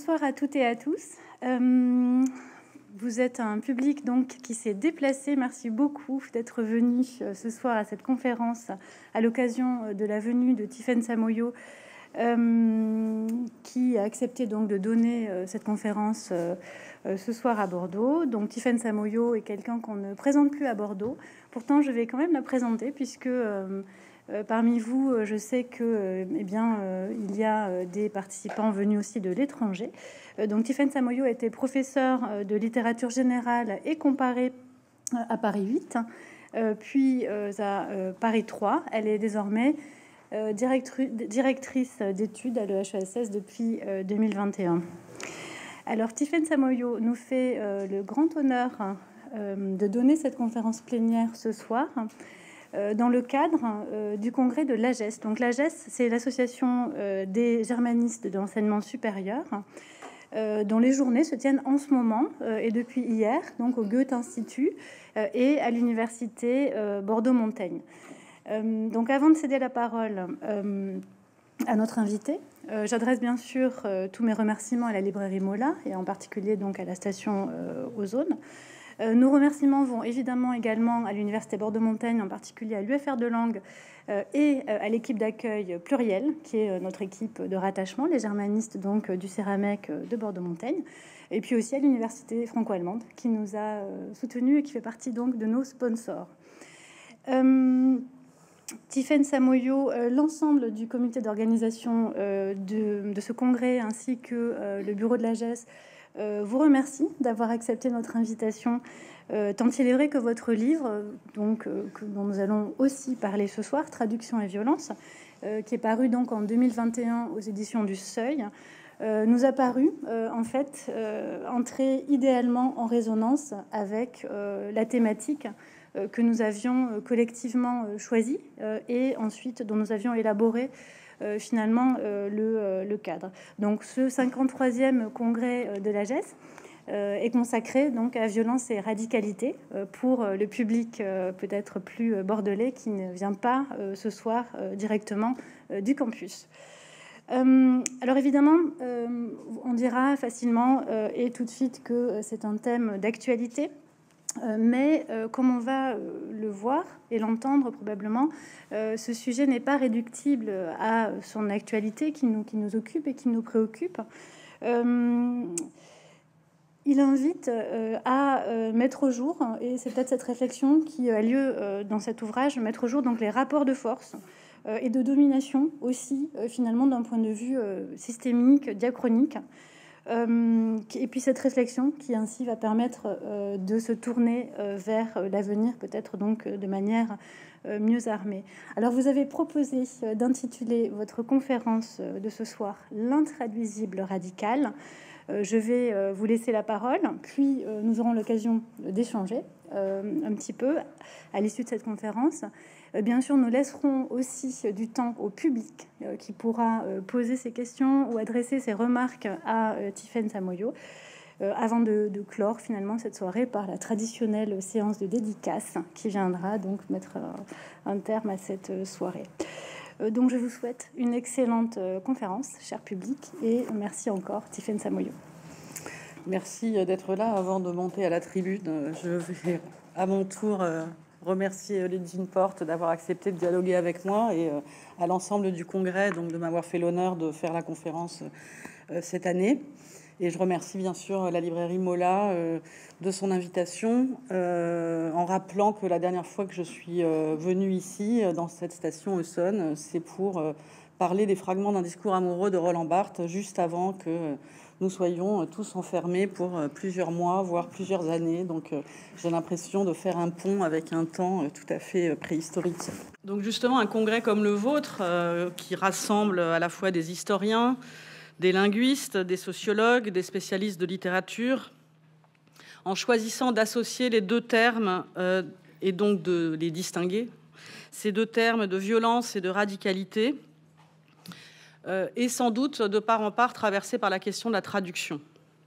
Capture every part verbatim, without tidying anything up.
bonsoir à toutes et à tous. Euh, vous êtes un public donc qui s'est déplacé. Merci beaucoup d'être venu euh, ce soir à cette conférence à l'occasion de la venue de Tiffaine Samoyo, euh, qui a accepté donc de donner euh, cette conférence euh, euh, ce soir à Bordeaux. Donc Tiffaine Samoyo est quelqu'un qu'on ne présente plus à Bordeaux. Pourtant, je vais quand même la présenter puisque euh, Euh, parmi vous, euh, je sais que, euh, eh bien, euh, il y a euh, des participants venus aussi de l'étranger. Euh, donc, Tiffaine Samoyo était professeure euh, de littérature générale et comparée euh, à Paris huit, euh, puis euh, à euh, Paris trois. Elle est désormais euh, directru- directrice d'études à l'E H E S S depuis euh, deux mille vingt et un. Alors, Tiffaine Samoyo nous fait euh, le grand honneur euh, de donner cette conférence plénière ce soir, dans le cadre euh, du congrès de l'A G E S. Donc l'A G E S, c'est l'association euh, des germanistes de l'enseignement supérieur, euh, dont les journées se tiennent en ce moment euh, et depuis hier, donc au Goethe-Institut euh, et à l'université euh, Bordeaux-Montaigne. Euh, donc avant de céder la parole euh, à notre invité, euh, j'adresse bien sûr euh, tous mes remerciements à la librairie Mola et en particulier donc à la station euh, Ozone. Euh, nos remerciements vont évidemment également à l'Université Bordeaux-Montaigne, en particulier à l'U F R de langue euh, et euh, à l'équipe d'accueil pluriel, qui est euh, notre équipe de rattachement, les germanistes donc euh, du Céramec euh, de Bordeaux-Montaigne, et puis aussi à l'Université franco-allemande, qui nous a euh, soutenus et qui fait partie donc de nos sponsors. Euh, Tiffaine Samoyo, euh, l'ensemble du comité d'organisation euh, de, de ce congrès, ainsi que euh, le bureau de l'A G E S, Euh, vous remercie d'avoir accepté notre invitation, euh, tant il est vrai que votre livre, donc, euh, que, dont nous allons aussi parler ce soir, Traduction et violence, euh, qui est paru donc en deux mille vingt et un aux éditions du Seuil, euh, nous a paru euh, en fait euh, entrer idéalement en résonance avec euh, la thématique euh, que nous avions collectivement euh, choisie euh, et ensuite dont nous avions élaboré Euh, finalement euh, le, euh, le cadre. Donc ce cinquante-troisième congrès euh, de l'A G E S euh, est consacré donc à violence et radicalité euh, pour euh, le public euh, peut-être plus euh, bordelais qui ne vient pas euh, ce soir euh, directement euh, du campus. Euh, alors évidemment, euh, on dira facilement euh, et tout de suite que euh, c'est un thème d'actualité. Euh, mais euh, comme on va euh, le voir et l'entendre probablement, euh, ce sujet n'est pas réductible à son actualité qui nous, qui nous occupe et qui nous préoccupe. Euh, il invite euh, à euh, mettre au jour, et c'est peut-être cette réflexion qui a lieu euh, dans cet ouvrage, mettre au jour donc les rapports de force euh, et de domination aussi, euh, finalement d'un point de vue euh, systémique, diachronique. Euh, et puis cette réflexion qui ainsi va permettre euh, de se tourner euh, vers euh, l'avenir, peut-être donc euh, de manière euh, mieux armée. Alors vous avez proposé euh, d'intituler votre conférence euh, de ce soir L'intraduisible radical. Euh, je vais euh, vous laisser la parole, puis euh, nous aurons l'occasion d'échanger euh, un petit peu à l'issue de cette conférence. Bien sûr, nous laisserons aussi du temps au public euh, qui pourra euh, poser ses questions ou adresser ses remarques à euh, Tiffaine Samoyo euh, avant de, de clore finalement cette soirée par la traditionnelle séance de dédicace qui viendra donc mettre euh, un terme à cette euh, soirée. Euh, donc je vous souhaite une excellente euh, conférence, cher public, et merci encore Tiffaine Samoyo. Merci d'être là. Avant de monter à la tribune, je vais à mon tour euh... remercier Lydie Porte d'avoir accepté de dialoguer avec moi et euh, à l'ensemble du congrès donc de m'avoir fait l'honneur de faire la conférence euh, cette année. Et je remercie bien sûr la librairie Mola euh, de son invitation, euh, en rappelant que la dernière fois que je suis euh, venue ici, dans cette station Essonne, c'est pour euh, parler des fragments d'un discours amoureux de Roland Barthes, juste avant que euh, nous soyons tous enfermés pour plusieurs mois, voire plusieurs années. Donc euh, j'ai l'impression de faire un pont avec un temps tout à fait préhistorique. Donc justement, un congrès comme le vôtre, euh, qui rassemble à la fois des historiens, des linguistes, des sociologues, des spécialistes de littérature, en choisissant d'associer les deux termes euh, et donc de les distinguer, ces deux termes de violence et de radicalité, euh, et sans doute de part en part traversé par la question de la traduction.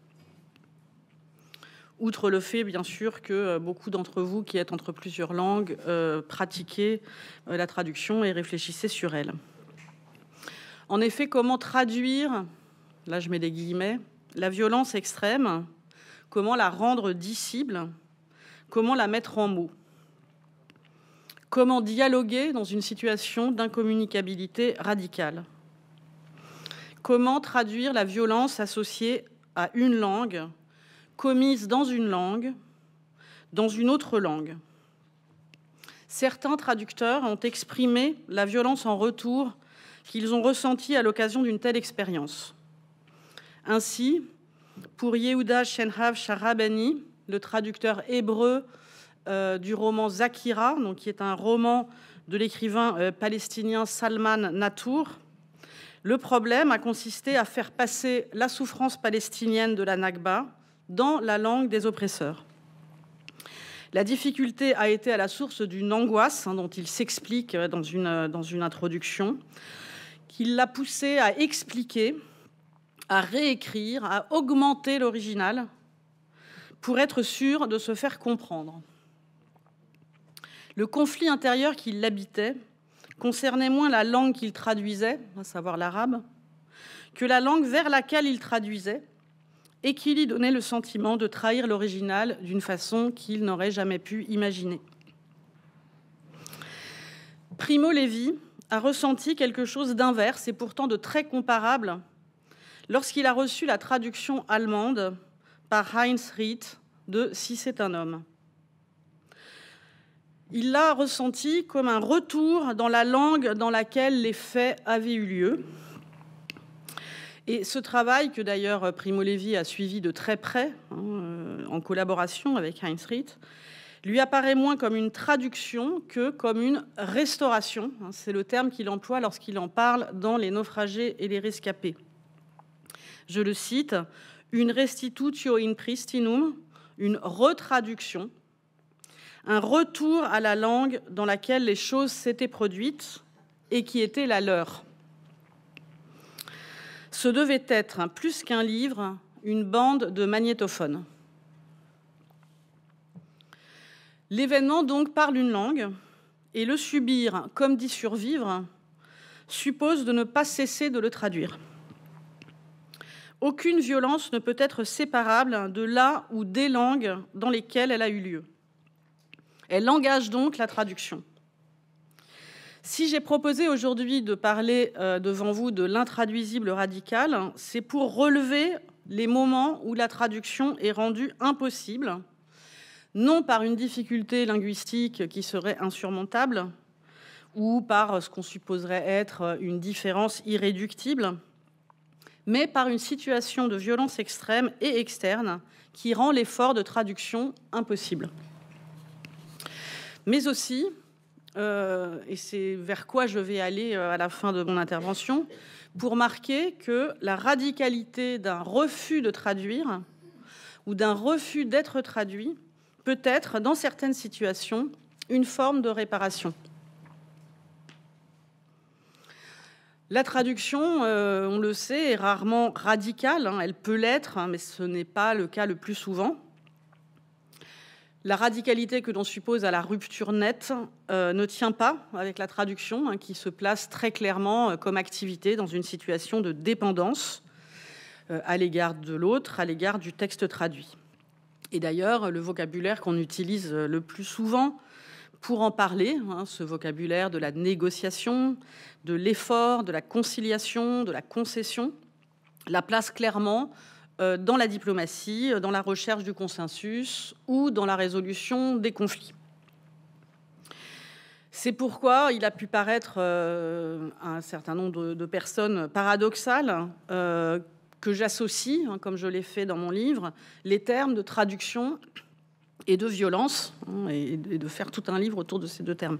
Outre le fait, bien sûr, que beaucoup d'entre vous qui êtes entre plusieurs langues euh, pratiquez euh, la traduction et réfléchissez sur elle. En effet, comment traduire, là je mets des guillemets, la violence extrême, comment la rendre dissible, comment la mettre en mots. Comment dialoguer dans une situation d'incommunicabilité radicale? Comment traduire la violence associée à une langue, commise dans une langue, dans une autre langue? Certains traducteurs ont exprimé la violence en retour qu'ils ont ressentie à l'occasion d'une telle expérience. Ainsi, pour Yehuda Shenhav Sharabani, le traducteur hébreu Euh, du roman Zakira, donc, qui est un roman de l'écrivain euh, palestinien Salman Natour. Le problème a consisté à faire passer la souffrance palestinienne de la Nakba dans la langue des oppresseurs. La difficulté a été à la source d'une angoisse hein, dont il s'explique dans une, dans une introduction, qui l'a poussé à expliquer, à réécrire, à augmenter l'original pour être sûr de se faire comprendre. Le conflit intérieur qui l'habitait concernait moins la langue qu'il traduisait, à savoir l'arabe, que la langue vers laquelle il traduisait et qui lui donnait le sentiment de trahir l'original d'une façon qu'il n'aurait jamais pu imaginer. Primo Levi a ressenti quelque chose d'inverse et pourtant de très comparable lorsqu'il a reçu la traduction allemande par Heinz Rieth de « Si c'est un homme ». Il l'a ressenti comme un retour dans la langue dans laquelle les faits avaient eu lieu. Et ce travail, que d'ailleurs Primo Levi a suivi de très près, hein, en collaboration avec Heinz Rieth, lui apparaît moins comme une traduction que comme une restauration. C'est le terme qu'il emploie lorsqu'il en parle dans Les naufragés et les rescapés. Je le cite, « une restitutio in pristinum », une retraduction, un retour à la langue dans laquelle les choses s'étaient produites et qui était la leur. Ce devait être, plus qu'un livre, une bande de magnétophones. L'événement donc parle une langue, et le subir comme d'y survivre suppose de ne pas cesser de le traduire. Aucune violence ne peut être séparable de la ou des langues dans lesquelles elle a eu lieu. Elle engage donc la traduction. Si j'ai proposé aujourd'hui de parler euh, devant vous de l'intraduisible radical, c'est pour relever les moments où la traduction est rendue impossible, non par une difficulté linguistique qui serait insurmontable, ou par ce qu'on supposerait être une différence irréductible, mais par une situation de violence extrême et externe qui rend l'effort de traduction impossible. Mais aussi, euh, et c'est vers quoi je vais aller à la fin de mon intervention, pour marquer que la radicalité d'un refus de traduire ou d'un refus d'être traduit peut être, dans certaines situations, une forme de réparation. La traduction, euh, on le sait, est rarement radicale. Hein, elle peut l'être, hein, mais ce n'est pas le cas le plus souvent. La radicalité que l'on suppose à la rupture nette euh, ne tient pas avec la traduction, hein, qui se place très clairement euh, comme activité dans une situation de dépendance euh, à l'égard de l'autre, à l'égard du texte traduit. Et d'ailleurs, le vocabulaire qu'on utilise le plus souvent pour en parler, hein, ce vocabulaire de la négociation, de l'effort, de la conciliation, de la concession, la place clairement dans la diplomatie, dans la recherche du consensus ou dans la résolution des conflits. C'est pourquoi il a pu paraître euh, à un certain nombre de, de personnes paradoxales euh, que j'associe, hein, comme je l'ai fait dans mon livre, les termes de traduction et de violence, hein, et, et de faire tout un livre autour de ces deux termes.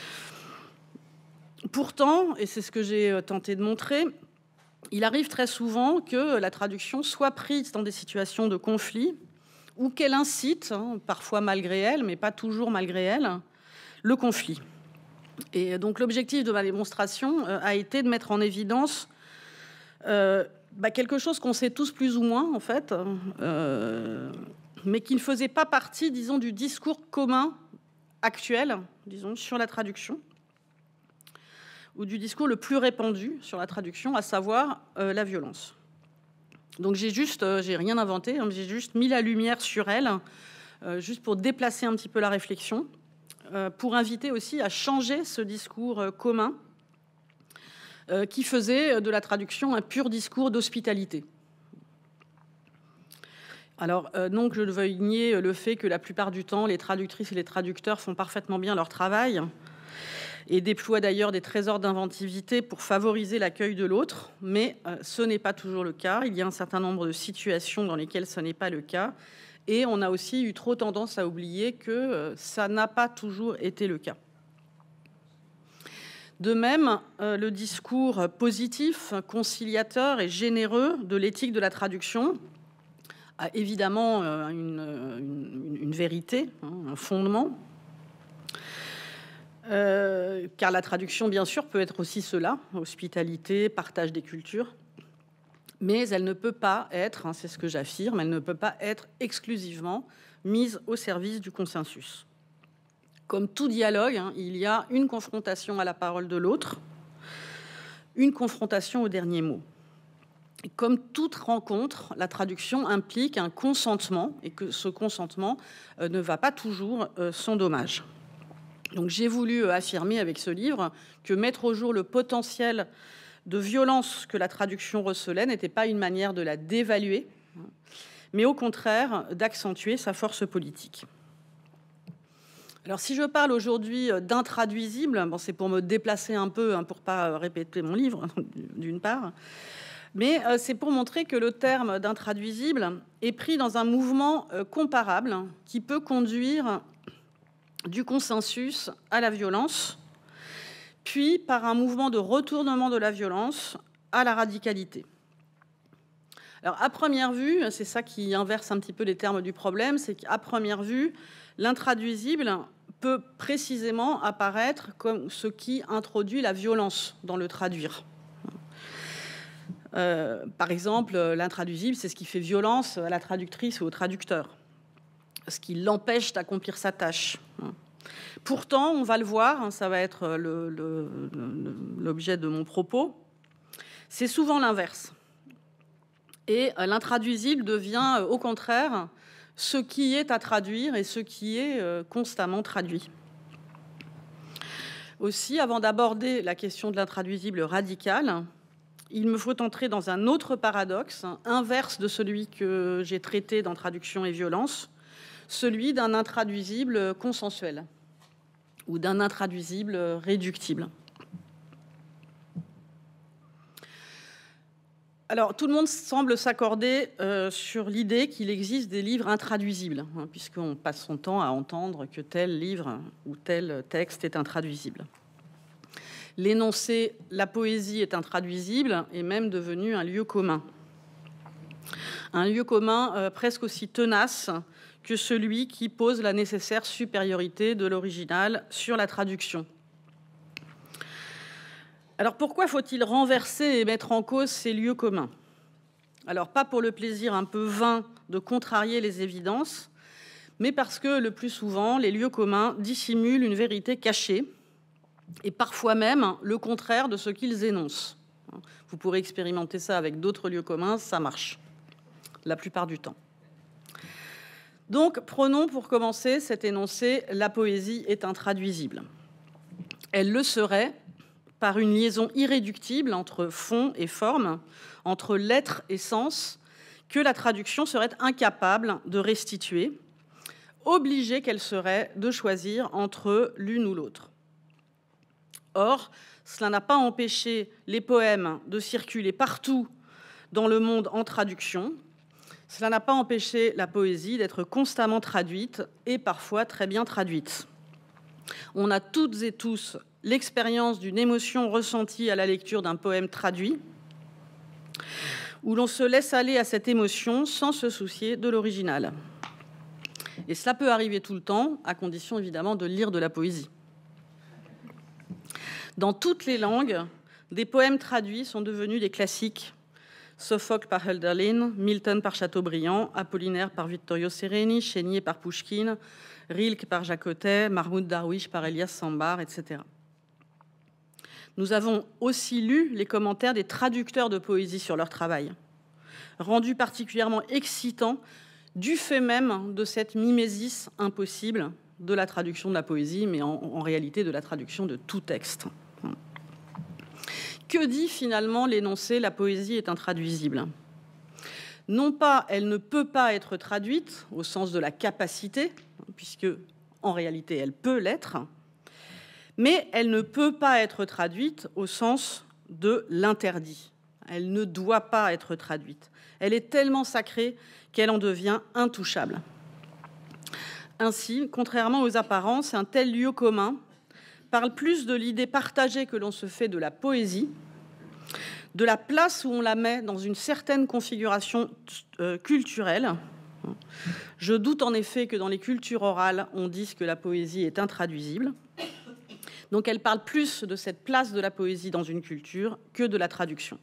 Pourtant, et c'est ce que j'ai tenté de montrer, il arrive très souvent que la traduction soit prise dans des situations de conflit ou qu'elle incite, hein, parfois malgré elle, mais pas toujours malgré elle, le conflit. Et donc l'objectif de ma démonstration euh, a été de mettre en évidence euh, bah, quelque chose qu'on sait tous plus ou moins, en fait, euh, mais qui ne faisait pas partie, disons, du discours commun actuel, disons, sur la traduction, ou du discours le plus répandu sur la traduction, à savoir euh, la violence. Donc j'ai juste, euh, j'ai rien inventé, hein, j'ai juste mis la lumière sur elle, euh, juste pour déplacer un petit peu la réflexion, euh, pour inviter aussi à changer ce discours euh, commun euh, qui faisait de la traduction un pur discours d'hospitalité. Alors, euh, non que je ne veuille nier le fait que la plupart du temps, les traductrices et les traducteurs font parfaitement bien leur travail et déploient d'ailleurs des trésors d'inventivité pour favoriser l'accueil de l'autre, mais euh, ce n'est pas toujours le cas. Il y a un certain nombre de situations dans lesquelles ce n'est pas le cas, et on a aussi eu trop tendance à oublier que euh, ça n'a pas toujours été le cas. De même, euh, le discours positif, conciliateur et généreux de l'éthique de la traduction a évidemment euh, une, une, une vérité, hein, un fondement, euh, car la traduction, bien sûr, peut être aussi cela, hospitalité, partage des cultures, mais elle ne peut pas être, hein, c'est ce que j'affirme, elle ne peut pas être exclusivement mise au service du consensus. Comme tout dialogue, hein, il y a une confrontation à la parole de l'autre, une confrontation au dernier mot. Et comme toute rencontre, la traduction implique un consentement et que ce consentement euh, ne va pas toujours euh, sans dommage. Donc j'ai voulu affirmer avec ce livre que mettre au jour le potentiel de violence que la traduction recelait n'était pas une manière de la dévaluer, mais au contraire d'accentuer sa force politique. Alors si je parle aujourd'hui d'intraduisible, bon, c'est pour me déplacer un peu, hein, pour ne pas répéter mon livre, d'une part, mais euh, c'est pour montrer que le terme d'intraduisible est pris dans un mouvement euh, comparable qui peut conduire du consensus à la violence, puis par un mouvement de retournement de la violence à la radicalité. Alors à première vue, c'est ça qui inverse un petit peu les termes du problème, c'est qu'à première vue, l'intraduisible peut précisément apparaître comme ce qui introduit la violence dans le traduire. Euh, par exemple, l'intraduisible, c'est ce qui fait violence à la traductrice ou au traducteur, ce qui l'empêche d'accomplir sa tâche. Pourtant, on va le voir, ça va être le, le, le, l'objet de mon propos, c'est souvent l'inverse. Et l'intraduisible devient, au contraire, ce qui est à traduire et ce qui est constamment traduit. Aussi, avant d'aborder la question de l'intraduisible radical, il me faut entrer dans un autre paradoxe, inverse de celui que j'ai traité dans Traduction et violence, celui d'un intraduisible consensuel ou d'un intraduisible réductible. Alors, tout le monde semble s'accorder euh, sur l'idée qu'il existe des livres intraduisibles, hein, puisqu'on passe son temps à entendre que tel livre ou tel texte est intraduisible. L'énoncé « la poésie est intraduisible » est même devenu un lieu commun. Un lieu commun euh, presque aussi tenace que celui qui pose la nécessaire supériorité de l'original sur la traduction. Alors pourquoi faut-il renverser et mettre en cause ces lieux communs? Alors pas pour le plaisir un peu vain de contrarier les évidences, mais parce que le plus souvent, les lieux communs dissimulent une vérité cachée, et parfois même le contraire de ce qu'ils énoncent. Vous pourrez expérimenter ça avec d'autres lieux communs, ça marche, la plupart du temps. Donc, prenons pour commencer cet énoncé « La poésie est intraduisible ». Elle le serait par une liaison irréductible entre fond et forme, entre lettre et sens, que la traduction serait incapable de restituer, obligée qu'elle serait de choisir entre l'une ou l'autre. Or, cela n'a pas empêché les poèmes de circuler partout dans le monde en traduction. Cela n'a pas empêché la poésie d'être constamment traduite et parfois très bien traduite. On a toutes et tous l'expérience d'une émotion ressentie à la lecture d'un poème traduit, où l'on se laisse aller à cette émotion sans se soucier de l'original. Et cela peut arriver tout le temps, à condition évidemment de lire de la poésie. Dans toutes les langues, des poèmes traduits sont devenus des classiques. Sophocle par Hölderlin, Milton par Chateaubriand, Apollinaire par Vittorio Sereni, Chénier par Pouchkine, Rilke par Jacotet, Mahmoud Darwish par Elias Sambar, et cetera. Nous avons aussi lu les commentaires des traducteurs de poésie sur leur travail. rendu particulièrement excitant du fait même de cette mimésis impossible de la traduction de la poésie, mais en, en réalité de la traduction de tout texte. Que dit finalement l'énoncé « la poésie est intraduisible » ? Non pas elle ne peut pas être traduite au sens de la capacité, puisque en réalité elle peut l'être, mais elle ne peut pas être traduite au sens de l'interdit. Elle ne doit pas être traduite. Elle est tellement sacrée qu'elle en devient intouchable. Ainsi, contrairement aux apparences, un tel lieu commun parle plus de l'idée partagée que l'on se fait de la poésie, de la place où on la met dans une certaine configuration euh, culturelle. Je doute en effet que dans les cultures orales, on dise que la poésie est intraduisible. Donc elle parle plus de cette place de la poésie dans une culture que de la traduction.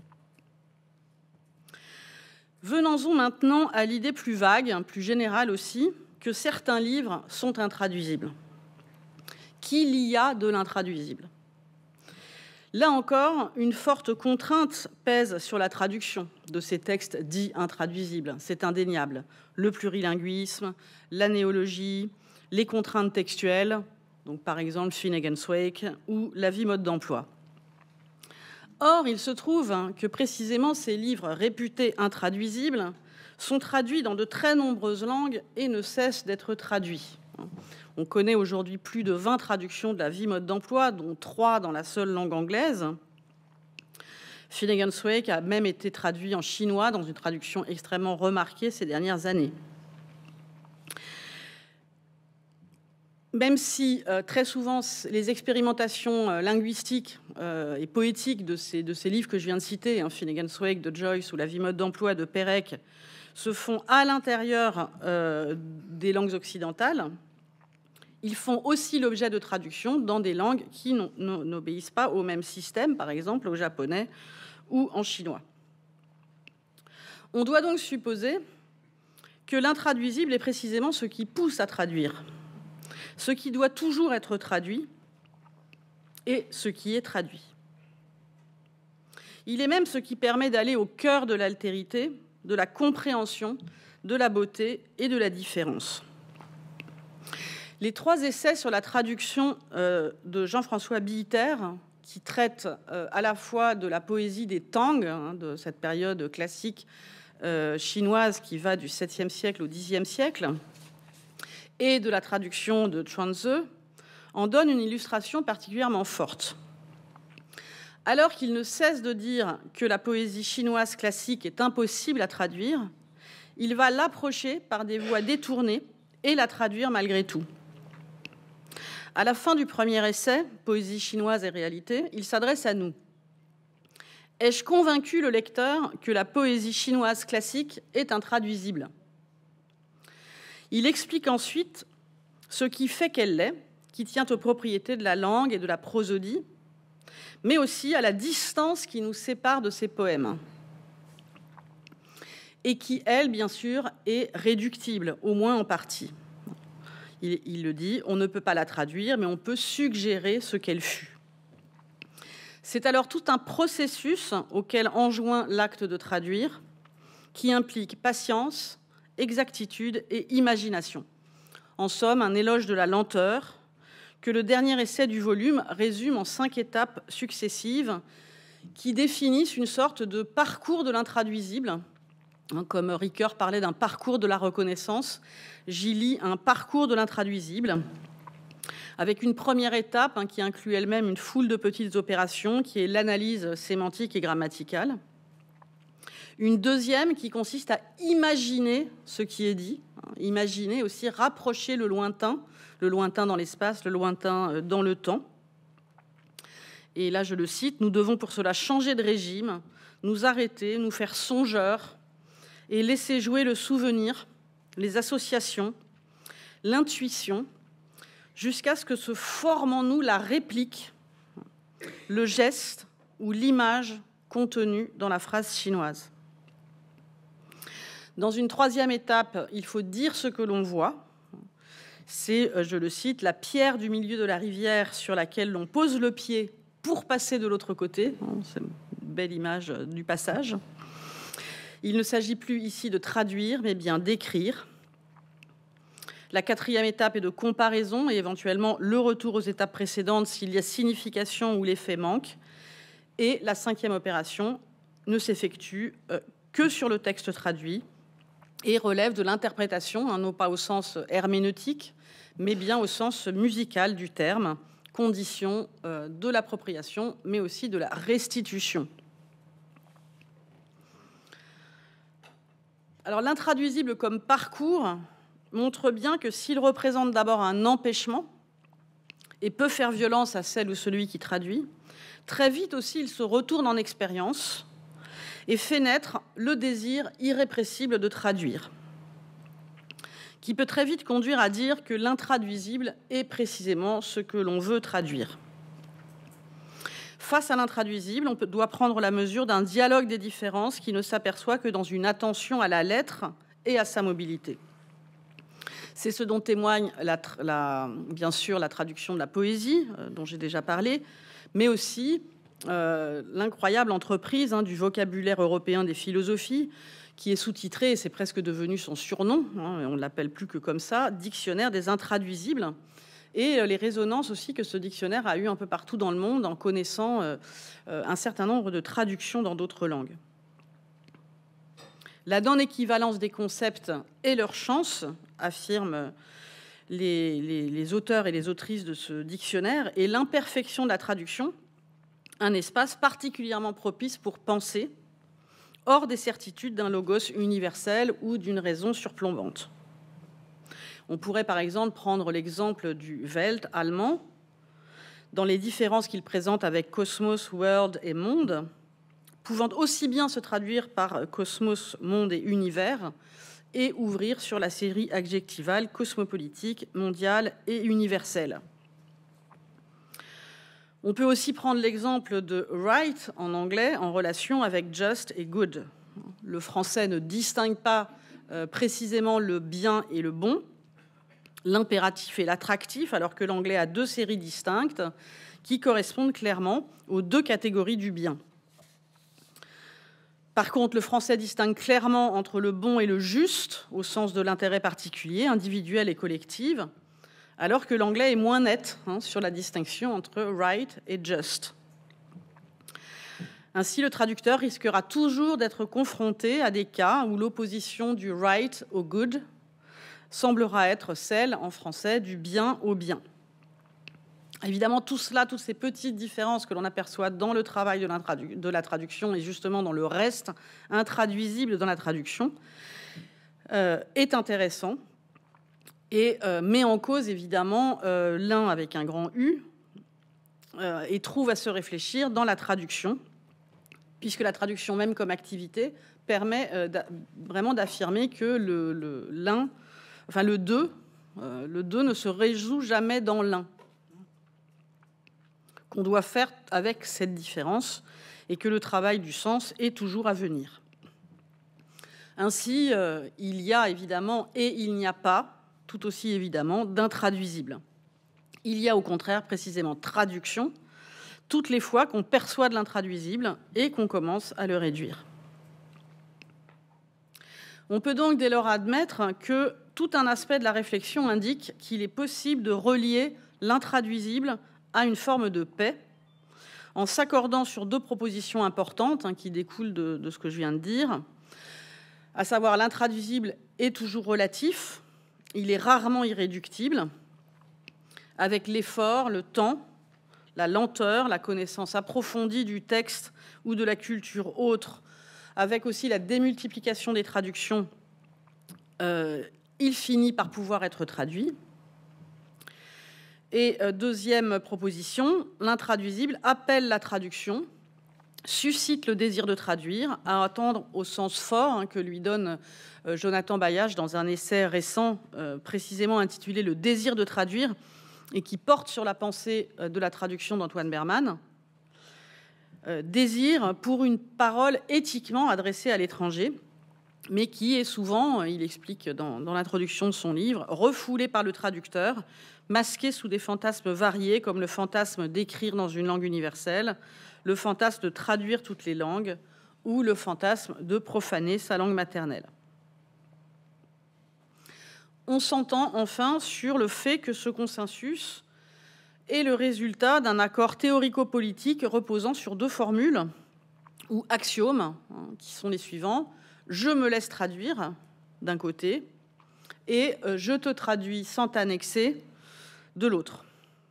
Venons-en maintenant à l'idée plus vague, plus générale aussi, que certains livres sont intraduisibles. Qu'il y a de l'intraduisible. Là encore, une forte contrainte pèse sur la traduction de ces textes dits intraduisibles. C'est indéniable. Le plurilinguisme, la néologie, les contraintes textuelles, donc par exemple Finnegan's Wake, ou la vie mode d'emploi. Or, il se trouve que précisément ces livres réputés intraduisibles sont traduits dans de très nombreuses langues et ne cessent d'être traduits. On connaît aujourd'hui plus de vingt traductions de la vie mode d'emploi, dont trois dans la seule langue anglaise. Finnegan's Wake a même été traduit en chinois dans une traduction extrêmement remarquée ces dernières années. Même si euh, très souvent les expérimentations euh, linguistiques euh, et poétiques de ces, de ces livres que je viens de citer, hein, Finnegan's Wake de Joyce ou La vie mode d'emploi de Pérec, se font à l'intérieur euh, des langues occidentales, ils font aussi l'objet de traductions dans des langues qui n'obéissent pas au même système, par exemple au japonais ou en chinois. On doit donc supposer que l'intraduisible est précisément ce qui pousse à traduire, ce qui doit toujours être traduit et ce qui est traduit. Il est même ce qui permet d'aller au cœur de l'altérité, de la compréhension, de la beauté et de la différence. Les trois essais sur la traduction euh, de Jean-François Billetter, qui traitent euh, à la fois de la poésie des Tang, hein, de cette période classique euh, chinoise qui va du septième siècle au dixième siècle, et de la traduction de Chuanzi, en donnent une illustration particulièrement forte. Alors qu'il ne cesse de dire que la poésie chinoise classique est impossible à traduire, il va l'approcher par des voies détournées et la traduire malgré tout. À la fin du premier essai, Poésie chinoise et réalité, il s'adresse à nous. Ai-je convaincu le lecteur que la poésie chinoise classique est intraduisible ? Il explique ensuite ce qui fait qu'elle l'est, qui tient aux propriétés de la langue et de la prosodie, mais aussi à la distance qui nous sépare de ces poèmes, et qui, elle, bien sûr, est réductible, au moins en partie. Il, il le dit, on ne peut pas la traduire, mais on peut suggérer ce qu'elle fut. C'est alors tout un processus auquel enjoint l'acte de traduire, qui implique patience, exactitude et imagination. En somme, un éloge de la lenteur que le dernier essai du volume résume en cinq étapes successives qui définissent une sorte de parcours de l'intraduisible. Comme Ricoeur parlait d'un parcours de la reconnaissance, j'y lis un parcours de l'intraduisible, avec une première étape hein, qui inclut elle-même une foule de petites opérations, qui est l'analyse sémantique et grammaticale. Une deuxième qui consiste à imaginer ce qui est dit, hein, imaginer aussi, rapprocher le lointain, le lointain dans l'espace, le lointain dans le temps. Et là, je le cite, « Nous devons pour cela changer de régime, nous arrêter, nous faire songeurs, et laisser jouer le souvenir, les associations, l'intuition, jusqu'à ce que se forme en nous la réplique, le geste ou l'image contenue dans la phrase chinoise. Dans une troisième étape, il faut dire ce que l'on voit. C'est, je le cite, la pierre du milieu de la rivière sur laquelle l'on pose le pied pour passer de l'autre côté. C'est une belle image du passage. Il ne s'agit plus ici de traduire, mais bien d'écrire. La quatrième étape est de comparaison et éventuellement le retour aux étapes précédentes s'il y a signification ou l'effet manque. Et la cinquième opération ne s'effectue euh, que sur le texte traduit et relève de l'interprétation, hein, non pas au sens herméneutique, mais bien au sens musical du terme, condition euh, de l'appropriation, mais aussi de la restitution. Alors, l'intraduisible comme parcours montre bien que s'il représente d'abord un empêchement et peut faire violence à celle ou celui qui traduit, très vite aussi il se retourne en expérience et fait naître le désir irrépressible de traduire, qui peut très vite conduire à dire que l'intraduisible est précisément ce que l'on veut traduire. Face à l'intraduisible, on peut, doit prendre la mesure d'un dialogue des différences qui ne s'aperçoit que dans une attention à la lettre et à sa mobilité. C'est ce dont témoigne, la, la, bien sûr, la traduction de la poésie, euh, dont j'ai déjà parlé, mais aussi euh, l'incroyable entreprise hein, du vocabulaire européen des philosophies, qui est sous-titré, et c'est presque devenu son surnom, hein, on ne l'appelle plus que comme ça, dictionnaire des intraduisibles, et les résonances aussi que ce dictionnaire a eu un peu partout dans le monde en connaissant euh, un certain nombre de traductions dans d'autres langues. La non-équivalence des concepts et leur chance, affirment les, les, les auteurs et les autrices de ce dictionnaire, et l'imperfection de la traduction, un espace particulièrement propice pour penser, hors des certitudes d'un logos universel ou d'une raison surplombante. On pourrait par exemple prendre l'exemple du Welt allemand, dans les différences qu'il présente avec cosmos, world et monde, pouvant aussi bien se traduire par cosmos, monde et univers, et ouvrir sur la série adjectivale cosmopolitique, mondiale et universelle. On peut aussi prendre l'exemple de right en anglais en relation avec just et good. Le français ne distingue pas euh, précisément le bien et le bon, l'impératif et l'attractif, alors que l'anglais a deux séries distinctes qui correspondent clairement aux deux catégories du bien. Par contre, le français distingue clairement entre le bon et le juste, au sens de l'intérêt particulier, individuel et collectif, alors que l'anglais est moins net hein, sur la distinction entre right et just. Ainsi, le traducteur risquera toujours d'être confronté à des cas où l'opposition du right au good semblera être celle, en français, du bien au bien. Évidemment, tout cela, toutes ces petites différences que l'on aperçoit dans le travail de, de la traduction et justement dans le reste intraduisible dans la traduction, euh, est intéressant et euh, met en cause, évidemment, euh, l'un avec un grand U euh, et trouve à se réfléchir dans la traduction, puisque la traduction même comme activité permet euh, d'a- vraiment d'affirmer que le, le, l'un, enfin le deux, euh, le deux ne se résout jamais dans l'un, qu'on doit faire avec cette différence et que le travail du sens est toujours à venir. Ainsi, euh, il y a évidemment et il n'y a pas, tout aussi évidemment, d'intraduisible. Il y a au contraire précisément traduction toutes les fois qu'on perçoit de l'intraduisible et qu'on commence à le réduire. On peut donc dès lors admettre que tout un aspect de la réflexion indique qu'il est possible de relier l'intraduisible à une forme de paix, en s'accordant sur deux propositions importantes hein, qui découlent de, de ce que je viens de dire, à savoir l'intraduisible est toujours relatif, il est rarement irréductible, avec l'effort, le temps, la lenteur, la connaissance approfondie du texte ou de la culture autre, avec aussi la démultiplication des traductions, euh, il finit par pouvoir être traduit. Et euh, deuxième proposition, l'intraduisible appelle la traduction, suscite le désir de traduire, à attendre au sens fort hein, que lui donne euh, Jonathan Bailhache dans un essai récent euh, précisément intitulé « Le désir de traduire » et qui porte sur la pensée euh, de la traduction d'Antoine Berman. Euh, désir pour une parole éthiquement adressée à l'étranger, mais qui est souvent, il explique dans, dans l'introduction de son livre, refoulée par le traducteur, masquée sous des fantasmes variés, comme le fantasme d'écrire dans une langue universelle, le fantasme de traduire toutes les langues, ou le fantasme de profaner sa langue maternelle. On s'entend enfin sur le fait que ce consensus est le résultat d'un accord théorico-politique reposant sur deux formules ou axiomes, hein, qui sont les suivants. Je me laisse traduire, d'un côté, et euh, je te traduis sans t'annexer, de l'autre.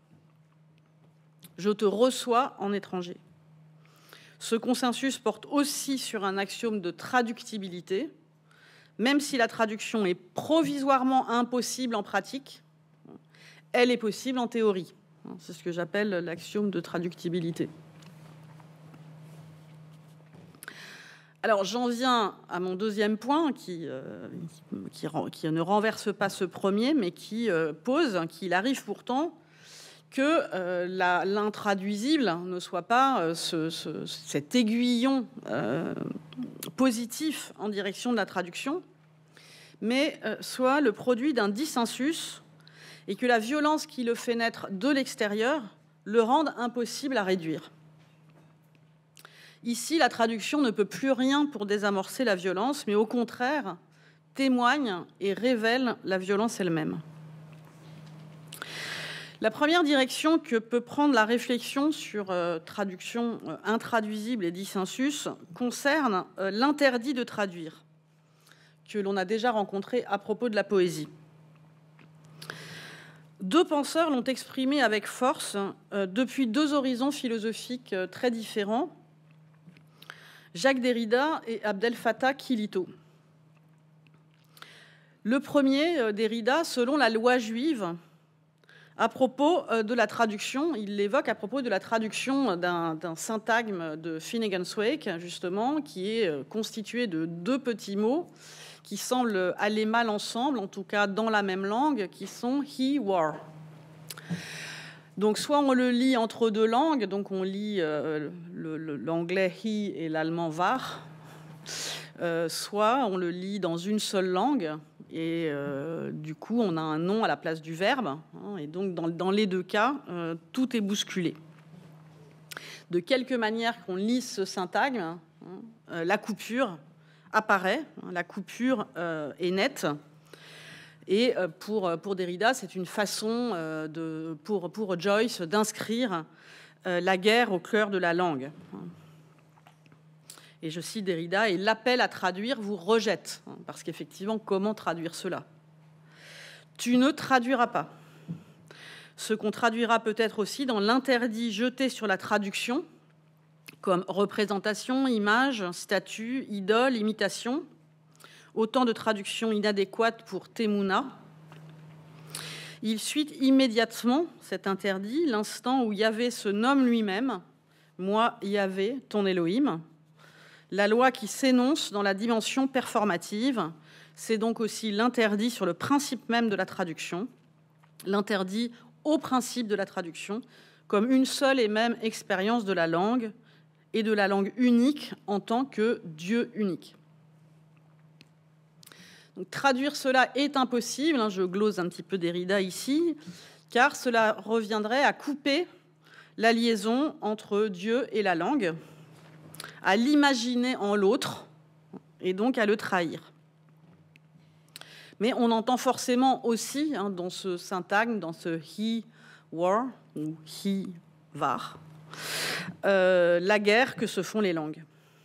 Je te reçois en étranger. Ce consensus porte aussi sur un axiome de traductibilité. Même si la traduction est provisoirement impossible en pratique, elle est possible en théorie. C'est ce que j'appelle l'axiome de traductibilité. Alors, j'en viens à mon deuxième point, qui, euh, qui, qui ne renverse pas ce premier, mais qui euh, pose qu'il arrive pourtant que euh, l'intraduisible ne soit pas euh, ce, ce, cet aiguillon euh, positif en direction de la traduction, mais euh, soit le produit d'un dissensus et que la violence qui le fait naître de l'extérieur le rende impossible à réduire. Ici, la traduction ne peut plus rien pour désamorcer la violence, mais au contraire, témoigne et révèle la violence elle-même. La première direction que peut prendre la réflexion sur euh, traduction euh, intraduisible et dissensus concerne euh, l'interdit de traduire, que l'on a déjà rencontré à propos de la poésie. Deux penseurs l'ont exprimé avec force euh, depuis deux horizons philosophiques euh, très différents, Jacques Derrida et Abdel Fattah Kilito. Le premier, euh, Derrida, selon la loi juive, à propos de la traduction, il l'évoque à propos de la traduction d'un syntagme de Finnegan's Wake, justement, qui est constitué de deux petits mots qui semblent aller mal ensemble, en tout cas dans la même langue, qui sont he, war. Donc, soit on le lit entre deux langues, donc on lit euh, l'anglais he et l'allemand war, euh, soit on le lit dans une seule langue. Et euh, du coup, on a un nom à la place du verbe. Hein, et donc, dans, dans les deux cas, euh, tout est bousculé. De quelque manière qu'on lise ce syntagme, hein, euh, la coupure apparaît, hein, la coupure euh, est nette. Et euh, pour, pour Derrida, c'est une façon, euh, de, pour, pour Joyce, d'inscrire euh, la guerre au cœur de la langue. Et je cite Derrida, « et l'appel à traduire vous rejette ». Parce qu'effectivement, comment traduire cela? Tu ne traduiras pas. Ce qu'on traduira peut-être aussi dans l'interdit jeté sur la traduction, comme représentation, image, statut, idole, imitation, autant de traductions inadéquates pour Temuna. Il suit immédiatement cet interdit, l'instant où Yahvé se nomme lui-même, « moi, Yahvé, ton Elohim ». La loi qui s'énonce dans la dimension performative, c'est donc aussi l'interdit sur le principe même de la traduction, l'interdit au principe de la traduction, comme une seule et même expérience de la langue et de la langue unique en tant que Dieu unique. Donc, traduire cela est impossible, hein, je glose un petit peu Derrida ici, car cela reviendrait à couper la liaison entre Dieu et la langue, à l'imaginer en l'autre et donc à le trahir. Mais on entend forcément aussi hein, dans ce syntagme, dans ce he war ou he var, euh, la guerre que se font les langues.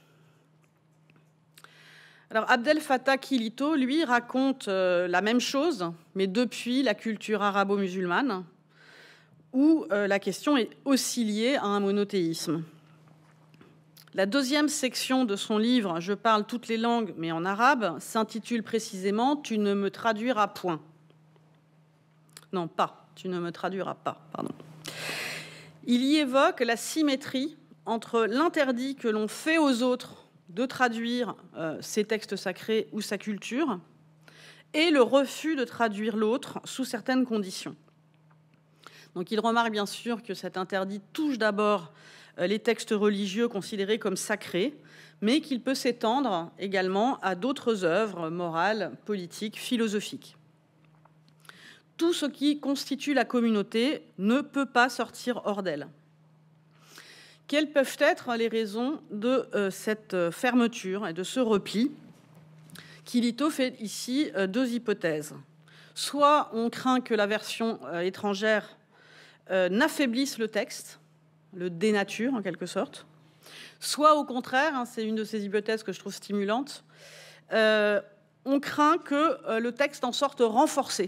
Alors Abdel Fattah Kilito, lui, raconte euh, la même chose, mais depuis la culture arabo-musulmane, où euh, la question est aussi liée à un monothéisme. La deuxième section de son livre « Je parle toutes les langues, mais en arabe » s'intitule précisément « Tu ne me traduiras point ». Non, pas. Tu ne me traduiras pas, pardon. Il y évoque la symétrie entre l'interdit que l'on fait aux autres de traduire euh, ses textes sacrés ou sa culture et le refus de traduire l'autre sous certaines conditions. Donc il remarque bien sûr que cet interdit touche d'abord les textes religieux considérés comme sacrés, mais qu'il peut s'étendre également à d'autres œuvres morales, politiques, philosophiques. Tout ce qui constitue la communauté ne peut pas sortir hors d'elle. Quelles peuvent être les raisons de euh, cette fermeture et de ce repli? Quilito fait ici euh, deux hypothèses. Soit on craint que la version euh, étrangère euh, n'affaiblisse le texte, le dénature en quelque sorte, soit au contraire, hein, c'est une de ces hypothèses que je trouve stimulante, euh, on craint que euh, le texte en sorte renforcé.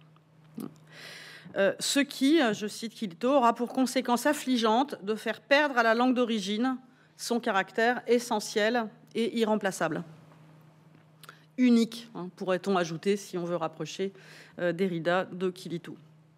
Euh, ce qui, je cite Quilito, aura pour conséquence affligeante de faire perdre à la langue d'origine son caractère essentiel et irremplaçable. Unique, hein, pourrait-on ajouter, si on veut rapprocher euh, Derrida de Quilito.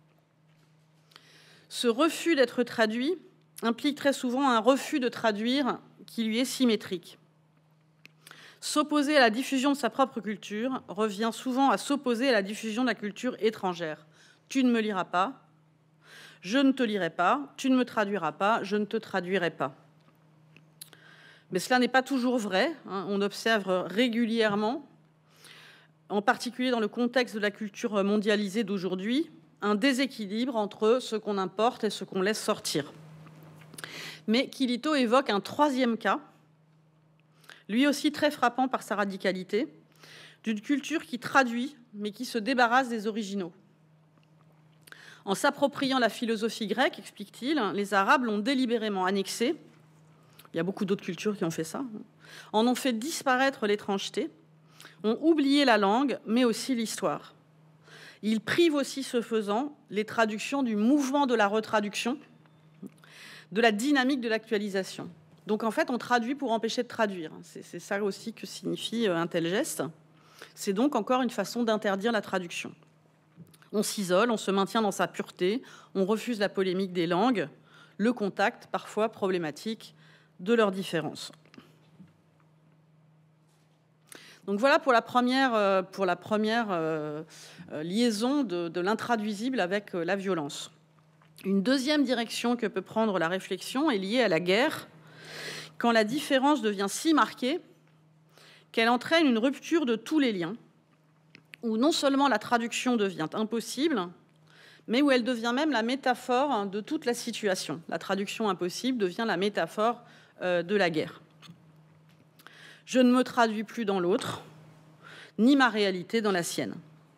Ce refus d'être traduit implique très souvent un refus de traduire qui lui est symétrique. S'opposer à la diffusion de sa propre culture revient souvent à s'opposer à la diffusion de la culture étrangère. Tu ne me liras pas, je ne te lirai pas, tu ne me traduiras pas, je ne te traduirai pas. Mais cela n'est pas toujours vrai, hein. On observe régulièrement, en particulier dans le contexte de la culture mondialisée d'aujourd'hui, un déséquilibre entre ce qu'on importe et ce qu'on laisse sortir. Mais Quilito évoque un troisième cas, lui aussi très frappant par sa radicalité, d'une culture qui traduit, mais qui se débarrasse des originaux. En s'appropriant la philosophie grecque, explique-t-il, les Arabes l'ont délibérément annexée. Il y a beaucoup d'autres cultures qui ont fait ça. En ont fait disparaître l'étrangeté, ont oublié la langue, mais aussi l'histoire. Ils privent aussi, ce faisant, les traductions du mouvement de la retraduction, de la dynamique de l'actualisation. Donc, en fait, on traduit pour empêcher de traduire. C'est ça aussi que signifie un tel geste. C'est donc encore une façon d'interdire la traduction. On s'isole, on se maintient dans sa pureté, on refuse la polémique des langues, le contact, parfois problématique, de leurs différences. Donc voilà pour la première, pour la première euh, liaison de, de l'intraduisible avec la violence. Une deuxième direction que peut prendre la réflexion est liée à la guerre, quand la différence devient si marquée qu'elle entraîne une rupture de tous les liens, où non seulement la traduction devient impossible, mais où elle devient même la métaphore de toute la situation. La traduction impossible devient la métaphore euh, de la guerre. Je ne me traduis plus dans l'autre, ni ma réalité dans la sienne.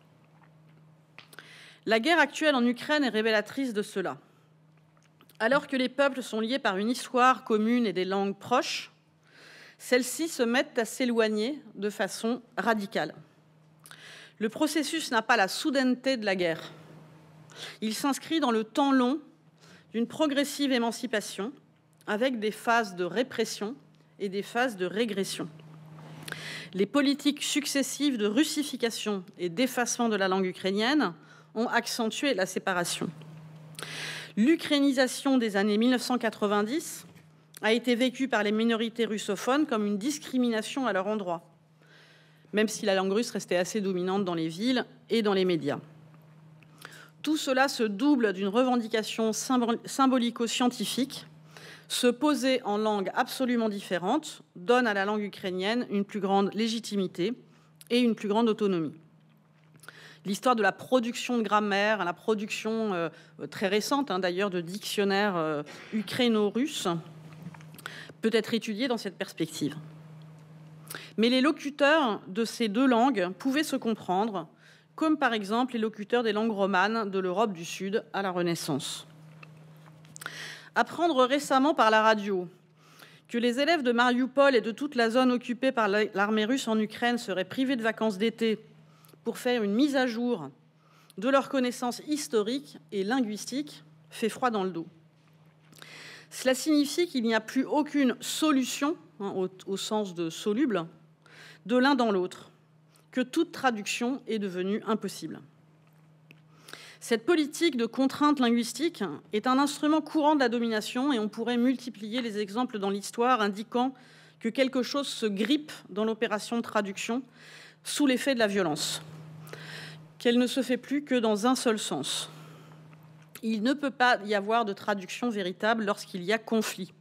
La guerre actuelle en Ukraine est révélatrice de cela. Alors que les peuples sont liés par une histoire commune et des langues proches, celles-ci se mettent à s'éloigner de façon radicale. Le processus n'a pas la soudaineté de la guerre. Il s'inscrit dans le temps long d'une progressive émancipation, avec des phases de répression et des phases de régression. Les politiques successives de russification et d'effacement de la langue ukrainienne ont accentué la séparation. L'ukrainisation des années mille neuf cent quatre-vingt-dix a été vécue par les minorités russophones comme une discrimination à leur endroit, même si la langue russe restait assez dominante dans les villes et dans les médias. Tout cela se double d'une revendication symbolico-scientifique. Se poser en langue absolument différente donne à la langue ukrainienne une plus grande légitimité et une plus grande autonomie. L'histoire de la production de grammaire, la production euh, très récente hein, d'ailleurs de dictionnaires euh, ukraino-russes peut être étudiée dans cette perspective. Mais les locuteurs de ces deux langues pouvaient se comprendre, comme par exemple les locuteurs des langues romanes de l'Europe du Sud à la Renaissance. Apprendre récemment par la radio que les élèves de Marioupol et de toute la zone occupée par l'armée russe en Ukraine seraient privés de vacances d'été pour faire une mise à jour de leurs connaissances historiques et linguistiques fait froid dans le dos. Cela signifie qu'il n'y a plus aucune solution, hein, au, au sens de soluble, de l'un dans l'autre, que toute traduction est devenue impossible. Cette politique de contrainte linguistique est un instrument courant de la domination et on pourrait multiplier les exemples dans l'histoire indiquant que quelque chose se grippe dans l'opération de traduction sous l'effet de la violence, qu'elle ne se fait plus que dans un seul sens. Il ne peut pas y avoir de traduction véritable lorsqu'il y a conflit.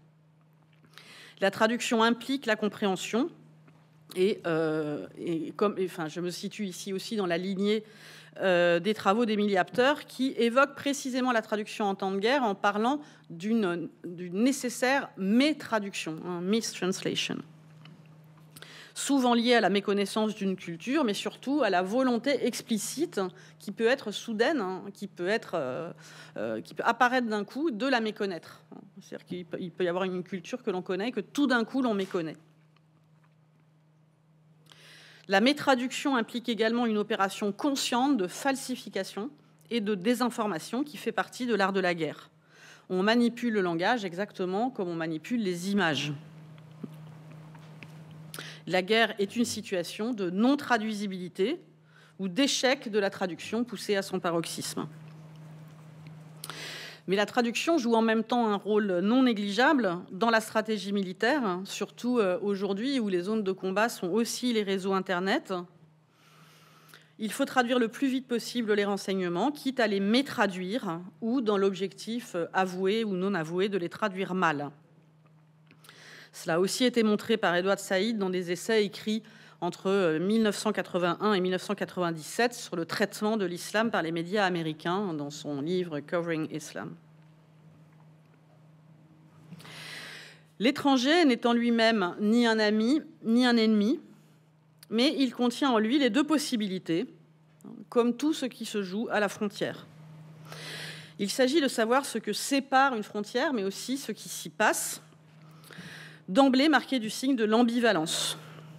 La traduction implique la compréhension et, euh, et comme, et, enfin, je me situe ici aussi dans la lignée euh, des travaux d'Emily Apter, qui évoque précisément la traduction en temps de guerre en parlant d'une nécessaire métraduction, hein, mistranslation, souvent liée à la méconnaissance d'une culture, mais surtout à la volonté explicite qui peut être soudaine, hein, qui, peut être, euh, euh, qui peut apparaître d'un coup de la méconnaître. C'est-à-dire qu'il peut, il peut y avoir une culture que l'on connaît et que tout d'un coup l'on méconnaît. La métraduction implique également une opération consciente de falsification et de désinformation qui fait partie de l'art de la guerre. On manipule le langage exactement comme on manipule les images. La guerre est une situation de non-traduisibilité ou d'échec de la traduction poussée à son paroxysme. Mais la traduction joue en même temps un rôle non négligeable dans la stratégie militaire, surtout aujourd'hui où les zones de combat sont aussi les réseaux Internet. Il faut traduire le plus vite possible les renseignements, quitte à les métraduire ou dans l'objectif avoué ou non avoué de les traduire mal. Cela a aussi été montré par Edward Said dans des essais écrits entre mille neuf cent quatre-vingt-un et mille neuf cent quatre-vingt-dix-sept sur le traitement de l'islam par les médias américains dans son livre Covering Islam. L'étranger n'étant lui-même ni un ami ni un ennemi, mais il contient en lui les deux possibilités, comme tout ce qui se joue à la frontière. Il s'agit de savoir ce que sépare une frontière, mais aussi ce qui s'y passe, d'emblée marqué du signe de l'ambivalence.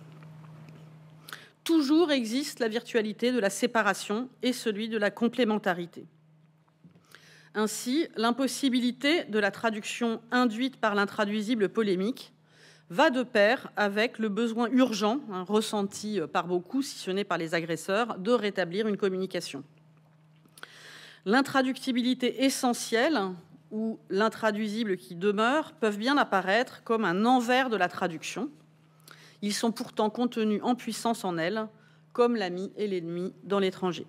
Toujours existe la virtualité de la séparation et celui de la complémentarité. Ainsi, l'impossibilité de la traduction induite par l'intraduisible polémique va de pair avec le besoin urgent, hein, ressenti par beaucoup, si ce n'est par les agresseurs, de rétablir une communication. L'intraductibilité essentielle ou l'intraduisible qui demeure peuvent bien apparaître comme un envers de la traduction. Ils sont pourtant contenus en puissance en elle, comme l'ami et l'ennemi dans l'étranger.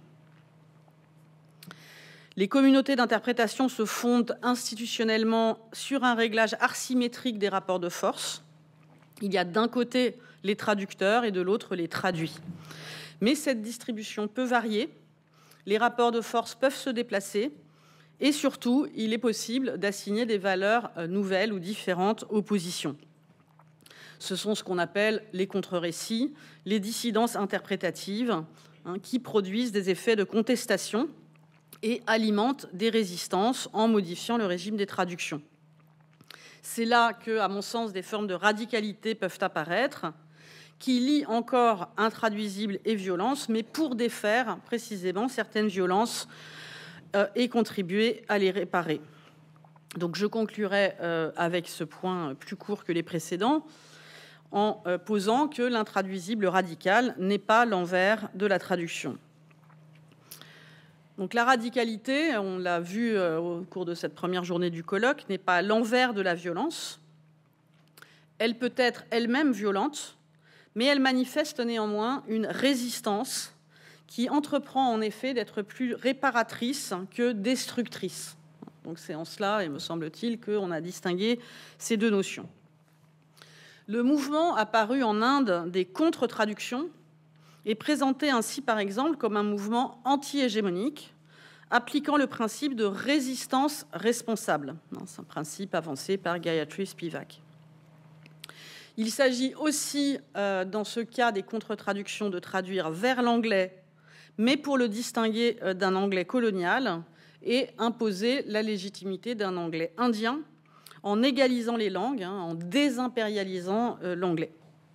Les communautés d'interprétation se fondent institutionnellement sur un réglage asymétrique des rapports de force. Il y a d'un côté les traducteurs et de l'autre les traduits. Mais cette distribution peut varier, les rapports de force peuvent se déplacer et surtout, il est possible d'assigner des valeurs nouvelles ou différentes aux positions. Ce sont ce qu'on appelle les contre-récits, les dissidences interprétatives, hein, qui produisent des effets de contestation et alimentent des résistances en modifiant le régime des traductions. C'est là que, à mon sens, des formes de radicalité peuvent apparaître, qui lient encore intraduisible et violence, mais pour défaire précisément certaines violences euh, et contribuer à les réparer. Donc je conclurai euh, avec ce point plus court que les précédents, en posant que l'intraduisible radical n'est pas l'envers de la traduction. Donc la radicalité, on l'a vu au cours de cette première journée du colloque, n'est pas l'envers de la violence. Elle peut être elle-même violente, mais elle manifeste néanmoins une résistance qui entreprend en effet d'être plus réparatrice que destructrice. Donc c'est en cela, et me semble-t-il, qu'on a distingué ces deux notions. Le mouvement apparu en Inde des contre-traductions est présenté ainsi, par exemple, comme un mouvement anti-hégémonique, appliquant le principe de résistance responsable. C'est un principe avancé par Gayatri Spivak. Il s'agit aussi, euh, dans ce cas des contre-traductions, de traduire vers l'anglais, mais pour le distinguer d'un anglais colonial et imposer la légitimité d'un anglais indien, en égalisant les langues, hein, en désimpérialisant euh, l'anglais.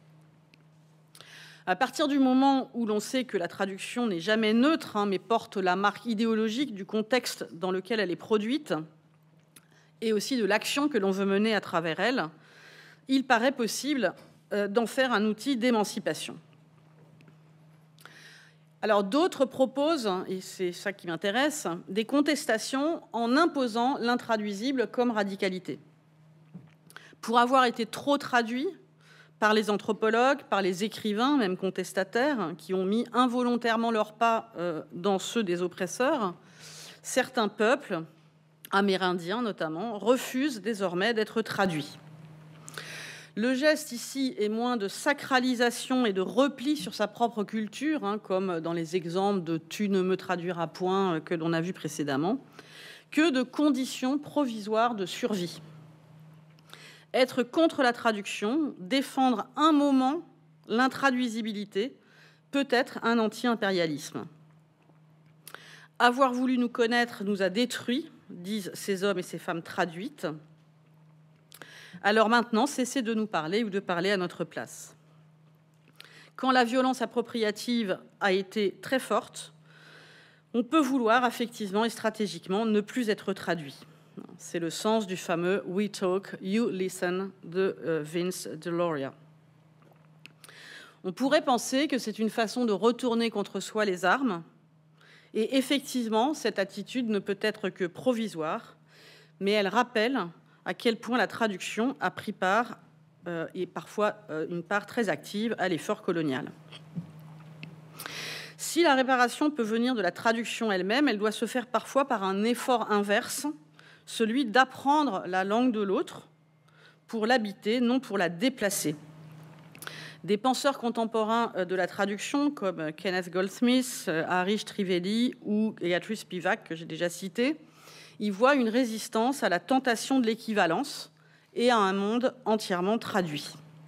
À partir du moment où l'on sait que la traduction n'est jamais neutre, hein, mais porte la marque idéologique du contexte dans lequel elle est produite, et aussi de l'action que l'on veut mener à travers elle, il paraît possible euh, d'en faire un outil d'émancipation. Alors d'autres proposent, et c'est ça qui m'intéresse, des contestations en imposant l'intraduisible comme radicalité. Pour avoir été trop traduit par les anthropologues, par les écrivains, même contestataires, qui ont mis involontairement leurs pas dans ceux des oppresseurs, certains peuples, amérindiens notamment, refusent désormais d'être traduits. Le geste ici est moins de sacralisation et de repli sur sa propre culture, hein, comme dans les exemples de « tu ne me traduiras point » que l'on a vu précédemment, que de conditions provisoires de survie. Être contre la traduction, défendre un moment l'intraduisibilité, peut être un anti-impérialisme. Avoir voulu nous connaître nous a détruits, disent ces hommes et ces femmes traduites. Alors maintenant, cessez de nous parler ou de parler à notre place. Quand la violence appropriative a été très forte, on peut vouloir affectivement et stratégiquement ne plus être traduit. C'est le sens du fameux « We talk, you listen » de Vince Deloria. On pourrait penser que c'est une façon de retourner contre soi les armes, et effectivement, cette attitude ne peut être que provisoire, mais elle rappelle à quel point la traduction a pris part, euh, et parfois euh, une part très active, à l'effort colonial. Si la réparation peut venir de la traduction elle-même, elle doit se faire parfois par un effort inverse, celui d'apprendre la langue de l'autre pour l'habiter, non pour la déplacer. Des penseurs contemporains de la traduction, comme Kenneth Goldsmith, Harish Trivedi ou Gayatri Spivak, que j'ai déjà cité, y voient une résistance à la tentation de l'équivalence et à un monde entièrement traduit.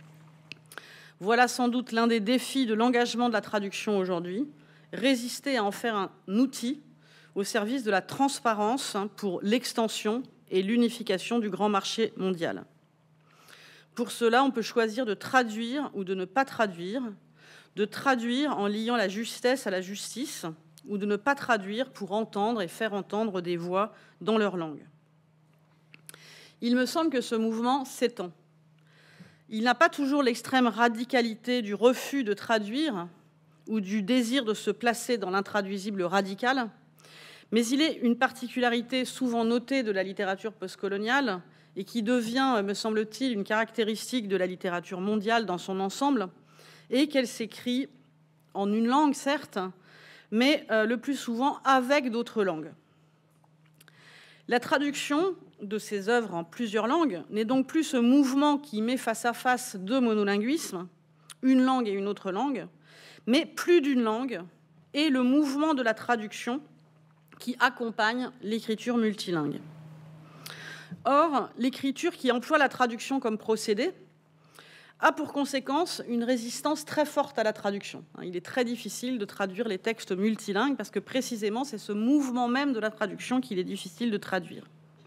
Voilà sans doute l'un des défis de l'engagement de la traduction aujourd'hui, résister à en faire un outil au service de la transparence pour l'extension et l'unification du grand marché mondial. Pour cela, on peut choisir de traduire ou de ne pas traduire, de traduire en liant la justesse à la justice, ou de ne pas traduire pour entendre et faire entendre des voix dans leur langue. Il me semble que ce mouvement s'étend. Il n'a pas toujours l'extrême radicalité du refus de traduire ou du désir de se placer dans l'intraduisible radical, mais il est une particularité souvent notée de la littérature postcoloniale et qui devient, me semble-t-il, une caractéristique de la littérature mondiale dans son ensemble, et qu'elle s'écrit en une langue, certes, mais euh, le plus souvent avec d'autres langues. La traduction de ces œuvres en plusieurs langues n'est donc plus ce mouvement qui met face à face deux monolinguismes, une langue et une autre langue, mais plus d'une langue, et le mouvement de la traduction qui accompagne l'écriture multilingue. Or, l'écriture qui emploie la traduction comme procédé a pour conséquence une résistance très forte à la traduction. Il est très difficile de traduire les textes multilingues parce que précisément c'est ce mouvement même de la traduction qu'il est difficile de traduire.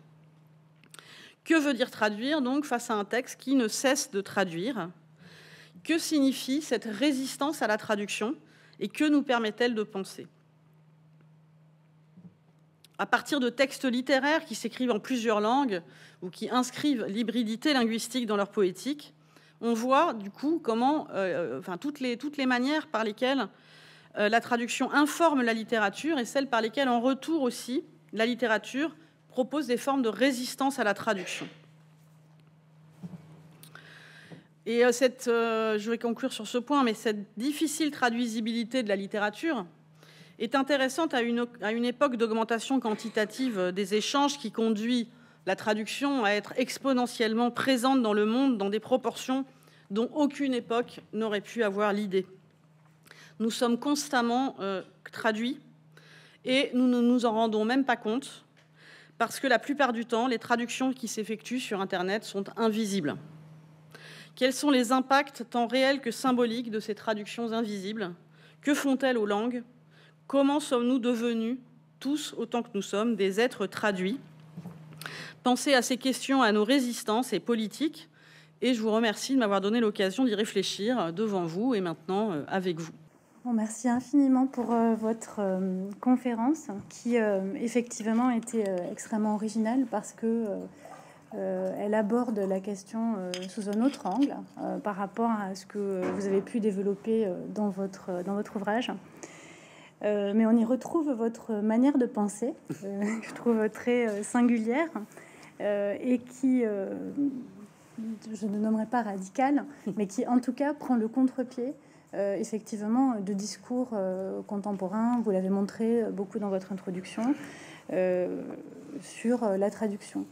Que veut dire traduire donc face à un texte qui ne cesse de traduire? Que signifie cette résistance à la traduction et que nous permet-elle de penser? À partir de textes littéraires qui s'écrivent en plusieurs langues ou qui inscrivent l'hybridité linguistique dans leur poétique, on voit du coup comment, euh, enfin, toutes les, toutes les manières par lesquelles euh, la traduction informe la littérature et celles par lesquelles, en retour aussi, la littérature propose des formes de résistance à la traduction. Et euh, cette, euh, je vais conclure sur ce point, mais cette difficile traduisibilité de la littérature est intéressante à une, à une époque d'augmentation quantitative des échanges qui conduit la traduction à être exponentiellement présente dans le monde dans des proportions dont aucune époque n'aurait pu avoir l'idée. Nous sommes constamment euh, traduits et nous ne nous en rendons même pas compte parce que la plupart du temps, les traductions qui s'effectuent sur Internet sont invisibles. Quels sont les impacts tant réels que symboliques de ces traductions invisibles? Que font-elles aux langues? Comment sommes-nous devenus, tous autant que nous sommes, des êtres traduits? Pensez à ces questions, à nos résistances et politiques, et je vous remercie de m'avoir donné l'occasion d'y réfléchir devant vous et maintenant euh, avec vous. Bon, merci infiniment pour euh, votre euh, conférence qui euh, effectivement était euh, extrêmement originale parce que euh, euh, elle aborde la question euh, sous un autre angle euh, par rapport à ce que vous avez pu développer euh, dans votre, dans votre ouvrage. Euh, mais on y retrouve votre manière de penser, euh, que je trouve très euh, singulière euh, et qui, euh, je ne nommerai pas radicale, mais qui en tout cas prend le contre-pied euh, effectivement de discours euh, contemporains. Vous l'avez montré beaucoup dans votre introduction euh, sur la traduction.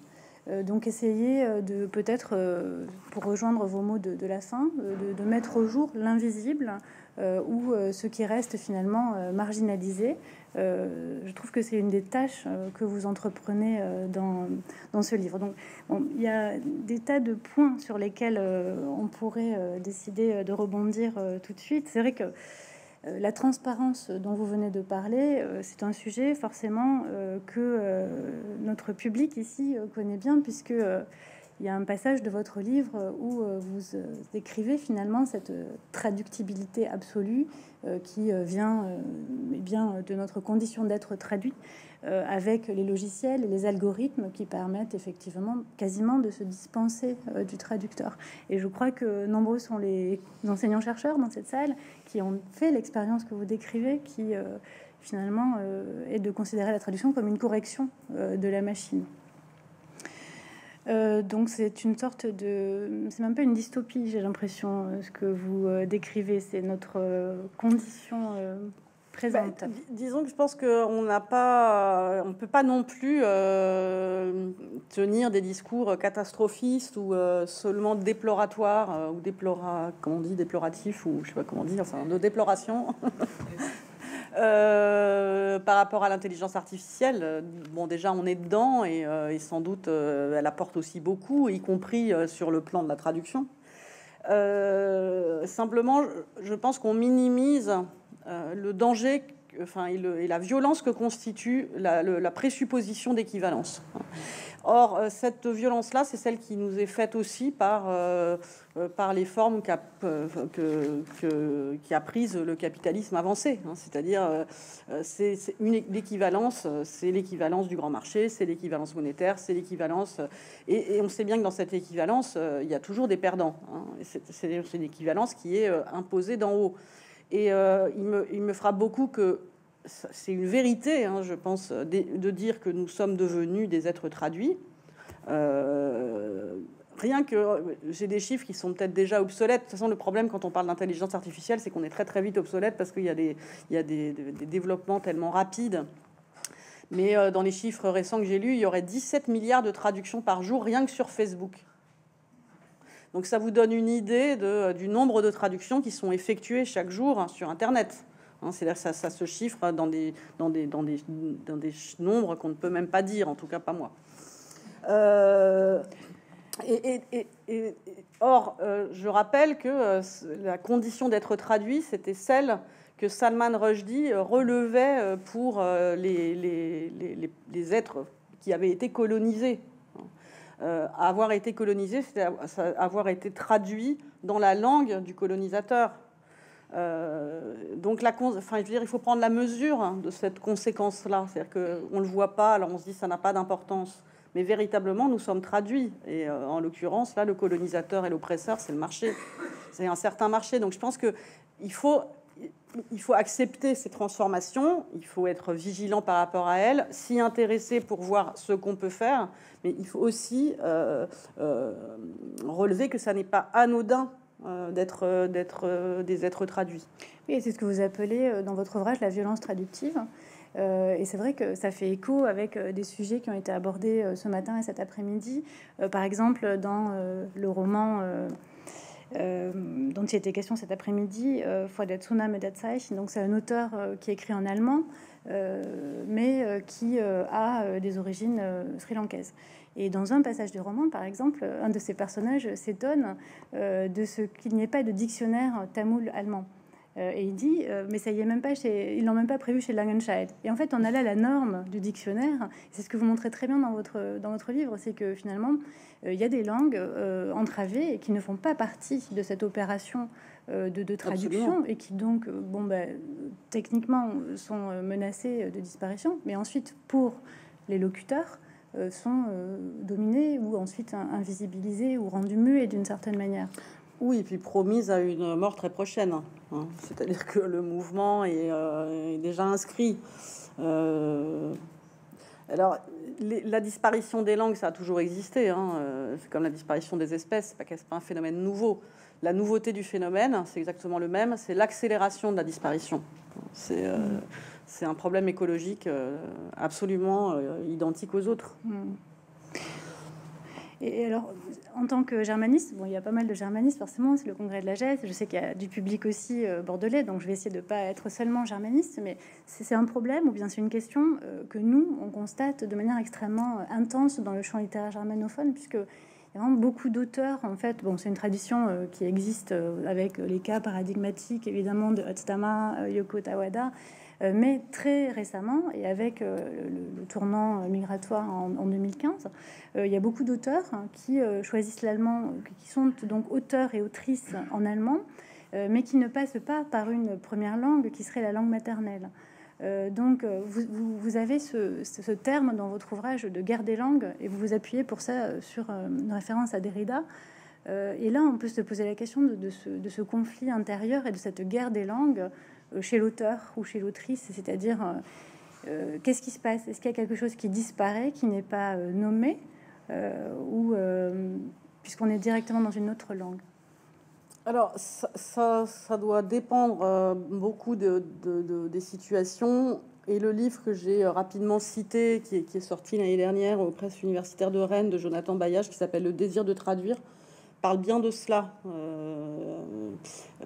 Euh, donc essayez euh, de peut-être, euh, pour rejoindre vos mots de, de la fin, euh, de, de mettre au jour l'invisible euh, ou euh, ce qui reste finalement euh, marginalisé. Euh, je trouve que c'est une des tâches euh, que vous entreprenez euh, dans, dans ce livre. Donc bon, il y a des tas de points sur lesquels euh, on pourrait euh, décider de rebondir euh, tout de suite. C'est vrai que Euh, la transparence dont vous venez de parler, euh, c'est un sujet forcément euh, que euh, notre public ici euh, connaît bien, puisque euh, il y a un passage de votre livre où euh, vous euh, décrivez finalement cette euh, traductibilité absolue euh, qui euh, vient euh, eh bien de notre condition d'être traduit euh, avec les logiciels et les algorithmes qui permettent effectivement quasiment de se dispenser euh, du traducteur. Et je crois que nombreux sont les enseignants-chercheurs dans cette salle qui ont fait l'expérience que vous décrivez, qui euh, finalement euh, est de considérer la traduction comme une correction euh, de la machine. Euh, donc c'est une sorte de... C'est même pas une dystopie, j'ai l'impression, euh, ce que vous euh, décrivez, c'est notre euh, condition euh, présente. Bah, disons que je pense qu'on n'a pas... On peut pas non plus euh, tenir des discours catastrophistes ou euh, seulement déploratoires, euh, ou déplora... comment on dit, déploratifs, ou je sais pas comment dire, enfin, de déploration. Euh, par rapport à l'intelligence artificielle, bon, déjà on est dedans et, euh, et sans doute euh, elle apporte aussi beaucoup, y compris euh, sur le plan de la traduction. Euh, simplement, je pense qu'on minimise euh, le danger, enfin, et, le, et la violence que constitue la, le, la présupposition d'équivalence. Or, cette violence-là, c'est celle qui nous est faite aussi par, euh, par les formes qu'a, euh, que, que, qui a prise le capitalisme avancé. Hein. C'est-à-dire, euh, c'est, c'est une l'équivalence, c'est l'équivalence du grand marché, c'est l'équivalence monétaire, c'est l'équivalence... Et, et on sait bien que dans cette équivalence, euh, il y a toujours des perdants. Hein. Et c'est, c'est, c'est une équivalence qui est euh, imposée d'en haut. Et euh, il, me, il me frappe beaucoup que c'est une vérité, hein, je pense, de, de dire que nous sommes devenus des êtres traduits. Euh, rien que j'ai des chiffres qui sont peut-être déjà obsolètes. De toute façon, le problème quand on parle d'intelligence artificielle, c'est qu'on est très très vite obsolète parce qu'il y a des, il y a des, des, des développements tellement rapides. Mais euh, dans les chiffres récents que j'ai lus, il y aurait dix-sept milliards de traductions par jour rien que sur Facebook. Donc ça vous donne une idée de, du nombre de traductions qui sont effectuées chaque jour hein, sur Internet. C'est-à-dire que ça, ça se chiffre dans des, dans, des, dans, des, dans des nombres qu'on ne peut même pas dire, en tout cas pas moi. Euh, et, et, et, et, or, euh, je rappelle que euh, la condition d'être traduit, c'était celle que Salman Rushdie relevait pour euh, les, les, les, les êtres qui avaient été colonisés. Euh, avoir été colonisé, c'était avoir été traduit dans la langue du colonisateur. Euh, donc, la, enfin, je veux dire, il faut prendre la mesure hein, de cette conséquence-là. C'est-à-dire qu'on ne le voit pas, alors on se dit ça n'a pas d'importance. Mais véritablement, nous sommes traduits. Et euh, en l'occurrence, là, le colonisateur et l'oppresseur, c'est le marché. C'est un certain marché. Donc, je pense qu'il faut, il faut accepter ces transformations. Il faut être vigilant par rapport à elles, s'y intéresser pour voir ce qu'on peut faire. Mais il faut aussi euh, euh, relever que ça n'est pas anodin d'être d'être des êtres traduits. Oui, c'est ce que vous appelez dans votre ouvrage la violence traductive. Euh, et c'est vrai que ça fait écho avec euh, des sujets qui ont été abordés euh, ce matin et cet après-midi. Euh, par exemple, dans euh, le roman euh, euh, dont il était question cet après-midi, euh, Vor der Zunahme der Zeichen. Donc c'est un auteur euh, qui écrit en allemand, euh, mais euh, qui euh, a euh, des origines euh, sri-lankaises. Et dans un passage du roman, par exemple, un de ces personnages s'étonne euh, de ce qu'il n'y ait pas de dictionnaire tamoul-allemand. Euh, et il dit, euh, mais ça y est même pas chez, ils l'ont même pas prévu chez Langenscheidt. Et en fait, on allait à la norme du dictionnaire. C'est ce que vous montrez très bien dans votre dans votre livre, c'est que finalement, euh, il y a des langues euh, entravées et qui ne font pas partie de cette opération euh, de, de traduction. Absolument. Et qui donc, euh, bon, bah, techniquement, sont menacées de disparition. Mais ensuite, pour les locuteurs, euh, sont euh, dominés ou ensuite invisibilisés ou rendus muets d'une certaine manière. Oui, et puis promise à une mort très prochaine. Hein. C'est-à-dire que le mouvement est, euh, est déjà inscrit. Euh, alors, les, la disparition des langues, ça a toujours existé. Hein. C'est comme la disparition des espèces, c'est pas, c'est pas un phénomène nouveau. La nouveauté du phénomène, c'est exactement le même, c'est l'accélération de la disparition. C'est euh, mmh. c'est un problème écologique euh, absolument euh, identique aux autres. Mmh. Et alors, en tant que germaniste, bon, il y a pas mal de germanistes, forcément, c'est le congrès de la Gesse. Je sais qu'il y a du public aussi euh, bordelais, donc je vais essayer de ne pas être seulement germaniste, mais c'est un problème ou bien c'est une question euh, que nous, on constate de manière extrêmement euh, intense dans le champ littéraire germanophone, puisque il y a vraiment beaucoup d'auteurs, en fait. Bon, c'est une tradition euh, qui existe euh, avec les cas paradigmatiques, évidemment, de Hatsutama, euh, Yoko Tawada, euh, mais très récemment, et avec euh, le, le tournant migratoire en, en deux mille quinze, euh, il y a beaucoup d'auteurs hein, qui euh, choisissent l'allemand, qui sont donc auteurs et autrices en allemand, euh, mais qui ne passent pas par une première langue qui serait la langue maternelle. Euh, donc, euh, vous, vous, vous avez ce, ce, ce terme dans votre ouvrage de guerre des langues, et vous vous appuyez pour ça euh, sur euh, une référence à Derrida. Euh, et là, on peut se poser la question de, de, ce, de ce conflit intérieur et de cette guerre des langues euh, chez l'auteur ou chez l'autrice, c'est-à-dire euh, euh, qu'est-ce qui se passe? Est-ce qu'il y a quelque chose qui disparaît, qui n'est pas euh, nommé, euh, ou euh, puisqu'on est directement dans une autre langue? Alors, ça, ça, ça doit dépendre euh, beaucoup de, de, de, des situations. Et le livre que j'ai rapidement cité, qui est, qui est sorti l'année dernière aux presses universitaires de Rennes, de Jonathan Bailhache, qui s'appelle Le désir de traduire, parle bien de cela. Euh, euh,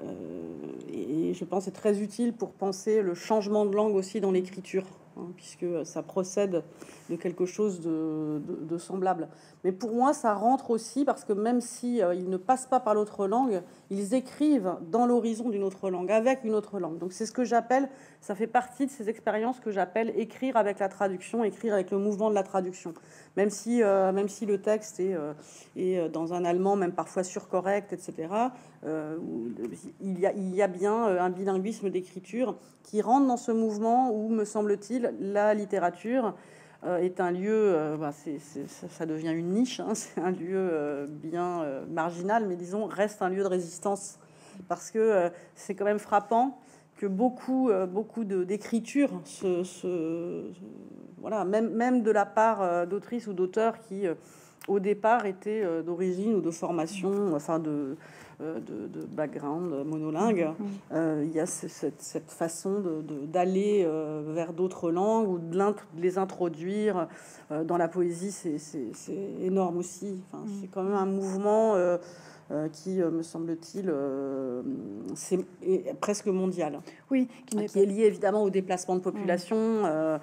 et je pense que c'est très utile pour penser le changement de langue aussi dans l'écriture, hein, puisque ça procède de quelque chose de, de, de semblable. Mais pour moi, ça rentre aussi parce que même si euh, ils ne passent pas par l'autre langue, ils écrivent dans l'horizon d'une autre langue, avec une autre langue. Donc c'est ce que j'appelle, ça fait partie de ces expériences que j'appelle écrire avec la traduction, écrire avec le mouvement de la traduction. Même si, euh, même si le texte est, euh, est dans un allemand, même parfois surcorrect, et cetera, euh, il, y a, il y a bien un bilinguisme d'écriture qui rentre dans ce mouvement où, me semble-t-il, la littérature euh, est un lieu, euh, bah, c'est, c'est, ça devient une niche, hein, c'est un lieu euh, bien euh, marginal, mais disons, reste un lieu de résistance. Parce que euh, c'est quand même frappant que beaucoup, euh, beaucoup de, d'écriture, se, se, voilà, même, même de la part euh, d'autrices ou d'auteurs qui, euh, au départ, étaient euh, d'origine ou de formation, enfin de, euh, de, de background monolingue, euh, il y a cette, cette façon de, de, d'aller euh, vers d'autres langues ou de, de les introduire euh, dans la poésie, c'est, c'est, c'est énorme aussi. Enfin, c'est quand même un mouvement... Euh, Euh, qui, euh, me semble-t-il, euh, c'est est presque mondial. Oui, qui, qui est lié évidemment au déplacement de population, mmh. euh,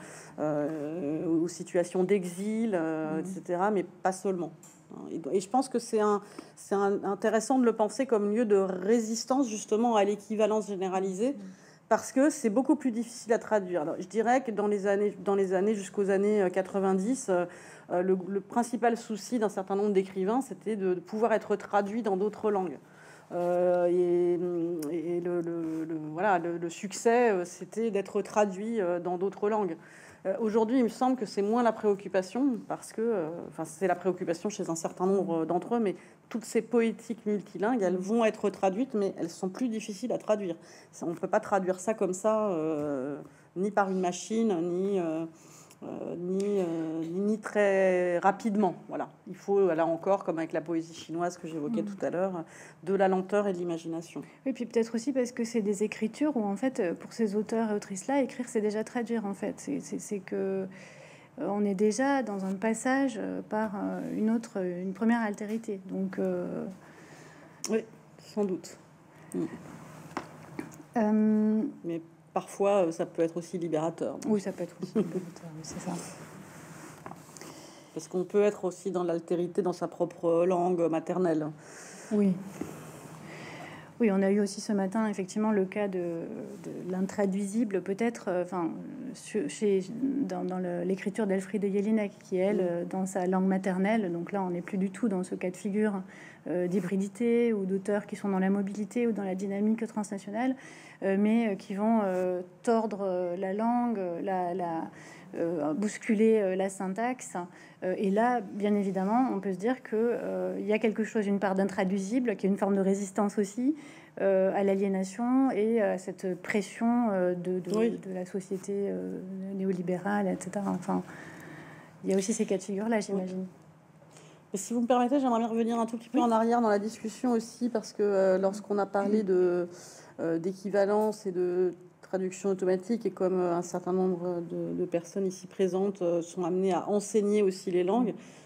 euh, aux situations d'exil, euh, mmh. et cetera, mais pas seulement. Et, et je pense que c'est un, c'est un, intéressant de le penser comme lieu de résistance justement à l'équivalence généralisée, mmh. parce que c'est beaucoup plus difficile à traduire. Alors, je dirais que dans les années, dans les années jusqu'aux années quatre-vingt-dix, euh, le, le principal souci d'un certain nombre d'écrivains, c'était de, de pouvoir être traduit dans d'autres langues. Euh, et, et le, le, le, voilà, le, le succès, c'était d'être traduit dans d'autres langues. Euh, aujourd'hui, il me semble que c'est moins la préoccupation, parce que, euh, enfin, c'est la préoccupation chez un certain nombre d'entre eux, mais toutes ces poétiques multilingues, elles vont être traduites, mais elles sont plus difficiles à traduire. On ne peut pas traduire ça comme ça, euh, ni par une machine, ni... Euh, Euh, ni, euh, ni, ni très rapidement. Voilà. Il faut, là encore, comme avec la poésie chinoise que j'évoquais mmh. tout à l'heure, de la lenteur et de l'imagination. Et puis peut-être aussi parce que c'est des écritures où, en fait, pour ces auteurs et autrices-là, écrire, c'est déjà traduire, en fait. C'est, c'est, c'est que euh, on est déjà dans un passage par euh, une autre, une première altérité. Donc, euh... oui, sans doute. Mmh. Euh... Mais parfois, ça peut être aussi libérateur. Oui, ça peut être aussi libérateur, oui, c'est ça. Parce qu'on peut être aussi dans l'altérité dans sa propre langue maternelle. Oui. Oui, on a eu aussi ce matin, effectivement, le cas de, de l'intraduisible, peut-être, euh, enfin, chez, dans, dans le, l'écriture d'Elfriede Jelinek, qui, elle, mmh. dans sa langue maternelle, donc là, on n'est plus du tout dans ce cas de figure euh, d'hybridité ou d'auteurs qui sont dans la mobilité ou dans la dynamique transnationale, euh, mais qui vont euh, tordre la langue, la... la Euh, bousculer euh, la syntaxe. Euh, et là, bien évidemment, on peut se dire qu'il euh, y a quelque chose, une part d'intraduisible, qui est une forme de résistance aussi euh, à l'aliénation et à cette pression euh, de, de, oui. de la société euh, néolibérale, et cetera. Enfin, il y a aussi ces cas de figure-là, j'imagine. Oui. Et si vous me permettez, j'aimerais bien revenir un tout petit peu oui. en arrière dans la discussion aussi, parce que euh, lorsqu'on a parlé de, euh, d'équivalence et de traduction automatique, et comme un certain nombre de, de personnes ici présentes sont amenées à enseigner aussi les langues,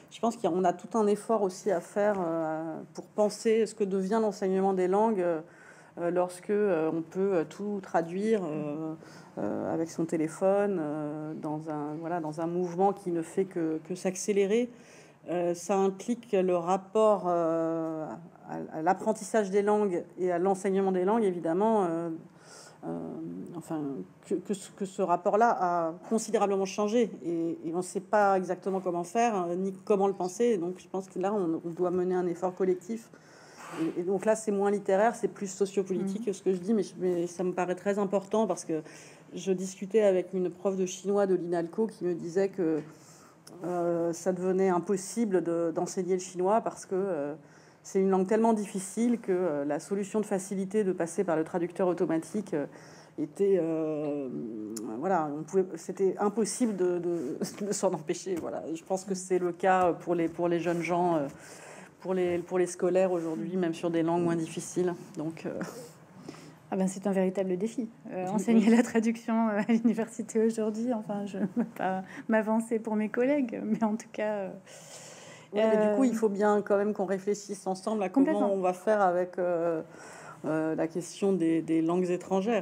je pense qu'on a tout un effort aussi à faire euh, pour penser ce que devient l'enseignement des langues euh, lorsque euh, on peut tout traduire euh, euh, avec son téléphone euh, dans un voilà dans un mouvement qui ne fait que, que s'accélérer. Euh, ça implique le rapport euh, à, à l'apprentissage des langues et à l'enseignement des langues, évidemment. Euh, euh, enfin, que, que, ce, que ce rapport-là a considérablement changé et, et on ne sait pas exactement comment faire hein, ni comment le penser. Donc, je pense que là, on, on doit mener un effort collectif. Et, et donc là, c'est moins littéraire, c'est plus sociopolitique que ce que je dis, mais, mais ça me paraît très important parce que je discutais avec une prof de chinois de l'INALCO qui me disait que euh, ça devenait impossible de, d'enseigner le chinois parce que euh, c'est une langue tellement difficile que euh, la solution de facilité de passer par le traducteur automatique euh, était euh, voilà, on pouvait, c'était impossible de, de, de s'en empêcher. Voilà, je pense que c'est le cas pour les pour les jeunes gens, euh, pour les pour les scolaires aujourd'hui, même sur des langues moins difficiles. Donc euh... Ah ben, c'est un véritable défi. Euh, enseigner la traduction à l'université aujourd'hui, enfin, je ne veux pas m'avancer pour mes collègues, mais en tout cas... Euh, ouais, mais du coup, il faut bien quand même qu'on réfléchisse ensemble à comment on va faire avec euh, euh, la question des, des langues étrangères.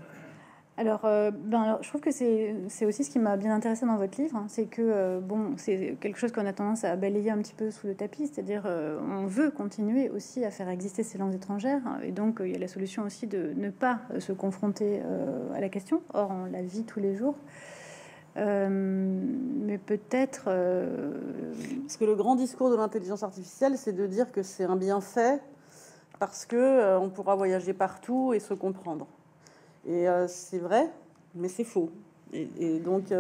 Alors, euh, ben, alors, je trouve que c'est, c'est aussi ce qui m'a bien intéressé dans votre livre, hein, c'est que euh, bon, c'est quelque chose qu'on a tendance à balayer un petit peu sous le tapis, c'est-à-dire euh, on veut continuer aussi à faire exister ces langues étrangères, hein, et donc euh, il y a la solution aussi de ne pas euh, se confronter euh, à la question. Or, on la vit tous les jours. Euh, mais peut-être... Euh... Parce que le grand discours de l'intelligence artificielle, c'est de dire que c'est un bienfait parce que euh, on pourra voyager partout et se comprendre. Et euh, c'est vrai, mais c'est faux. Et, et donc,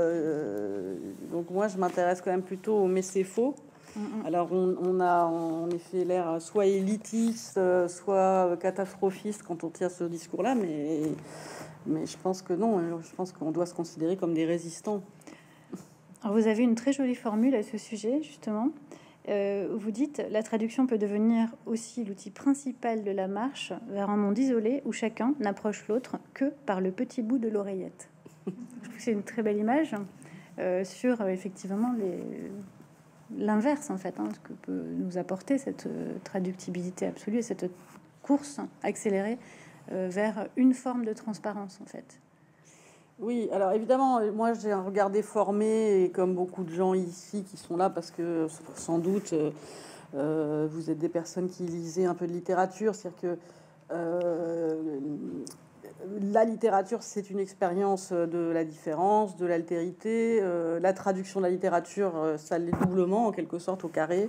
euh, donc moi, je m'intéresse quand même plutôt au mais c'est faux. Mm-hmm. Alors, on, on a en effet l'air soit élitiste, soit catastrophiste quand on tient ce discours-là, mais, mais je pense que non. Je pense qu'on doit se considérer comme des résistants. Alors, vous avez une très jolie formule à ce sujet, justement. Euh, vous dites « La traduction peut devenir aussi l'outil principal de la marche vers un monde isolé où chacun n'approche l'autre que par le petit bout de l'oreillette. » Je trouve que c'est une très belle image euh, sur, euh, effectivement, les... l'inverse, en fait, hein, ce que peut nous apporter cette euh, traductibilité absolue et cette course accélérée euh, vers une forme de transparence, en fait. Oui, alors évidemment, moi j'ai un regard déformé, et comme beaucoup de gens ici qui sont là parce que sans doute euh, vous êtes des personnes qui lisaient un peu de littérature, c'est-à-dire que euh, la littérature c'est une expérience de la différence, de l'altérité, euh, la traduction de la littérature ça l'est doublement en quelque sorte au carré.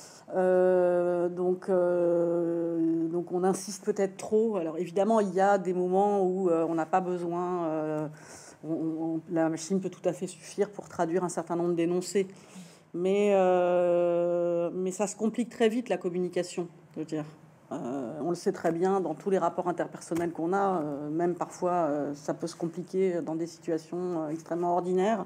Euh, donc, euh, donc on insiste peut-être trop. Alors évidemment, il y a des moments où euh, on n'a pas besoin. Euh, on, on, la machine peut tout à fait suffire pour traduire un certain nombre d'énoncés, mais euh, mais ça se complique très vite la communication. Je veux dire, euh, on le sait très bien dans tous les rapports interpersonnels qu'on a. Euh, même parfois, euh, ça peut se compliquer dans des situations extrêmement ordinaires.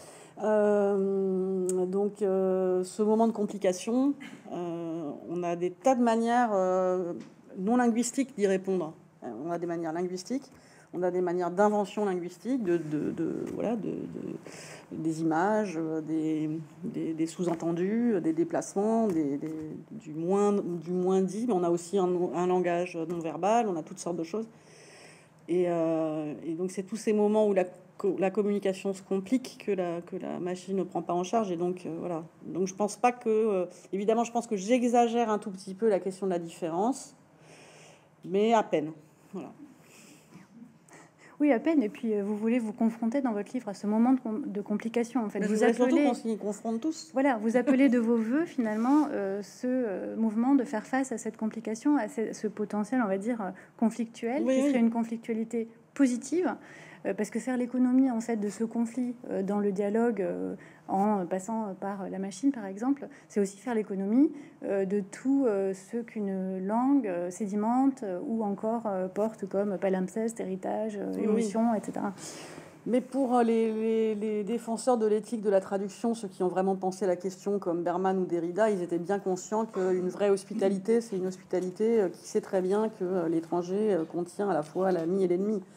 Euh, donc, euh, ce moment de complication, euh, on a des tas de manières euh, non linguistiques d'y répondre. On a des manières linguistiques, on a des manières d'invention linguistique, de, de, de voilà, de, de, des images, des, des, des sous-entendus, des déplacements, des, des, du moins, du moins dit. Mais on a aussi un, un langage non verbal. On a toutes sortes de choses. Et, euh, et donc, c'est tous ces moments où la la communication se complique, que la, que la machine ne prend pas en charge. Et donc, euh, voilà. Donc, je pense pas que... Euh, évidemment, je pense que j'exagère un tout petit peu la question de la différence, mais à peine. Voilà. Oui, à peine. Et puis, euh, vous voulez vous confronter dans votre livre à ce moment de, com- de complication. En fait, mais vous appelez... appelez... qu'on s'y confronte tous. Voilà, vous appelez de vos voeux, finalement, euh, ce euh, mouvement de faire face à cette complication, à ce, ce potentiel, on va dire, euh, conflictuel, oui, qui oui. serait une conflictualité positive. Parce que faire l'économie en fait de ce conflit euh, dans le dialogue euh, en passant par la machine par exemple, c'est aussi faire l'économie euh, de tout euh, ce qu'une langue euh, sédimente euh, ou encore euh, porte comme palimpseste, héritage, euh, oui, émotion, oui. et cetera. Mais pour les, les, les défenseurs de l'éthique de la traduction, ceux qui ont vraiment pensé la question comme Berman ou Derrida, ils étaient bien conscients qu'une vraie hospitalité, c'est une hospitalité qui sait très bien que l'étranger contient à la fois l'ami et l'ennemi.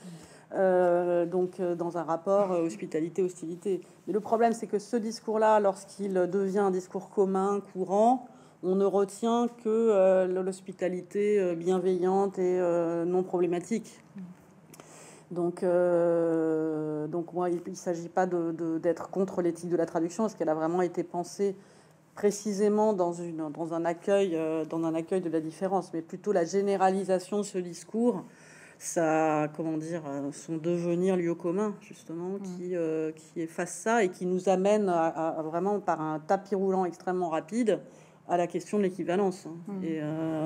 Euh, donc, euh, dans un rapport euh, hospitalité-hostilité. Mais le problème, c'est que ce discours-là, lorsqu'il devient un discours commun, courant, on ne retient que euh, l'hospitalité euh, bienveillante et euh, non problématique. Donc, euh, donc moi, il ne s'agit pas de, de, d'être contre l'éthique de la traduction, parce qu'elle a vraiment été pensée précisément dans, une, dans, un accueil, euh, dans un accueil de la différence, mais plutôt la généralisation de ce discours, ça, comment dire, son devenir lieu commun, justement, mmh. qui, euh, qui efface ça et qui nous amène à, à, à vraiment, par un tapis roulant extrêmement rapide, à la question de l'équivalence. Mmh. Et... Euh...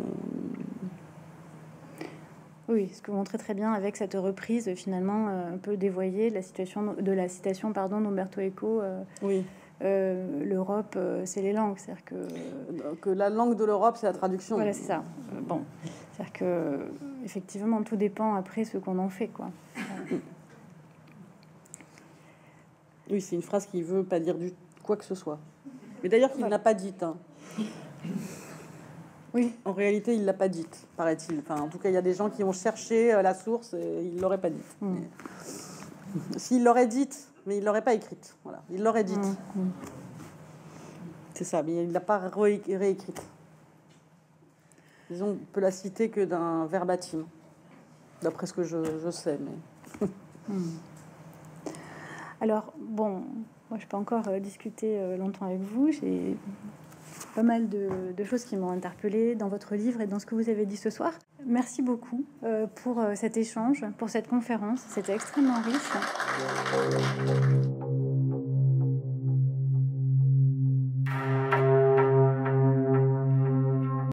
Oui, ce que vous montrez très bien avec cette reprise finalement euh, un peu dévoyée de la, situation, de la citation pardon, d'Umberto Eco. Euh, oui. Euh, L'Europe, euh, c'est les langues, c'est-à-dire que... que la langue de l'Europe, c'est la traduction. Voilà, c'est ça. Euh, bon, c'est-à-dire que effectivement, tout dépend après ce qu'on en fait, quoi. Euh... Oui, c'est une phrase qui veut pas dire du quoi que ce soit. Mais d'ailleurs, qu'il voilà. n'a pas dite. Hein. Oui. En réalité, il l'a pas dite, paraît-il. Enfin, en tout cas, il y a des gens qui ont cherché la source et ils l'auraient pas dite. Mm. Mais... S'il l'aurait dite, mais il l'aurait pas écrite. Voilà, il l'aurait dite. Mm. Mm. C'est ça, mais il l'a pas ré réécrite. Disons, on peut la citer que d'un verbatim, d'après ce que je, je sais. Mais... mm. Alors, bon, moi, je peux encore euh, discuter euh, longtemps avec vous. J'ai pas mal de, de choses qui m'ont interpellée dans votre livre et dans ce que vous avez dit ce soir. Merci beaucoup euh, pour euh, cet échange, pour cette conférence. C'était extrêmement riche.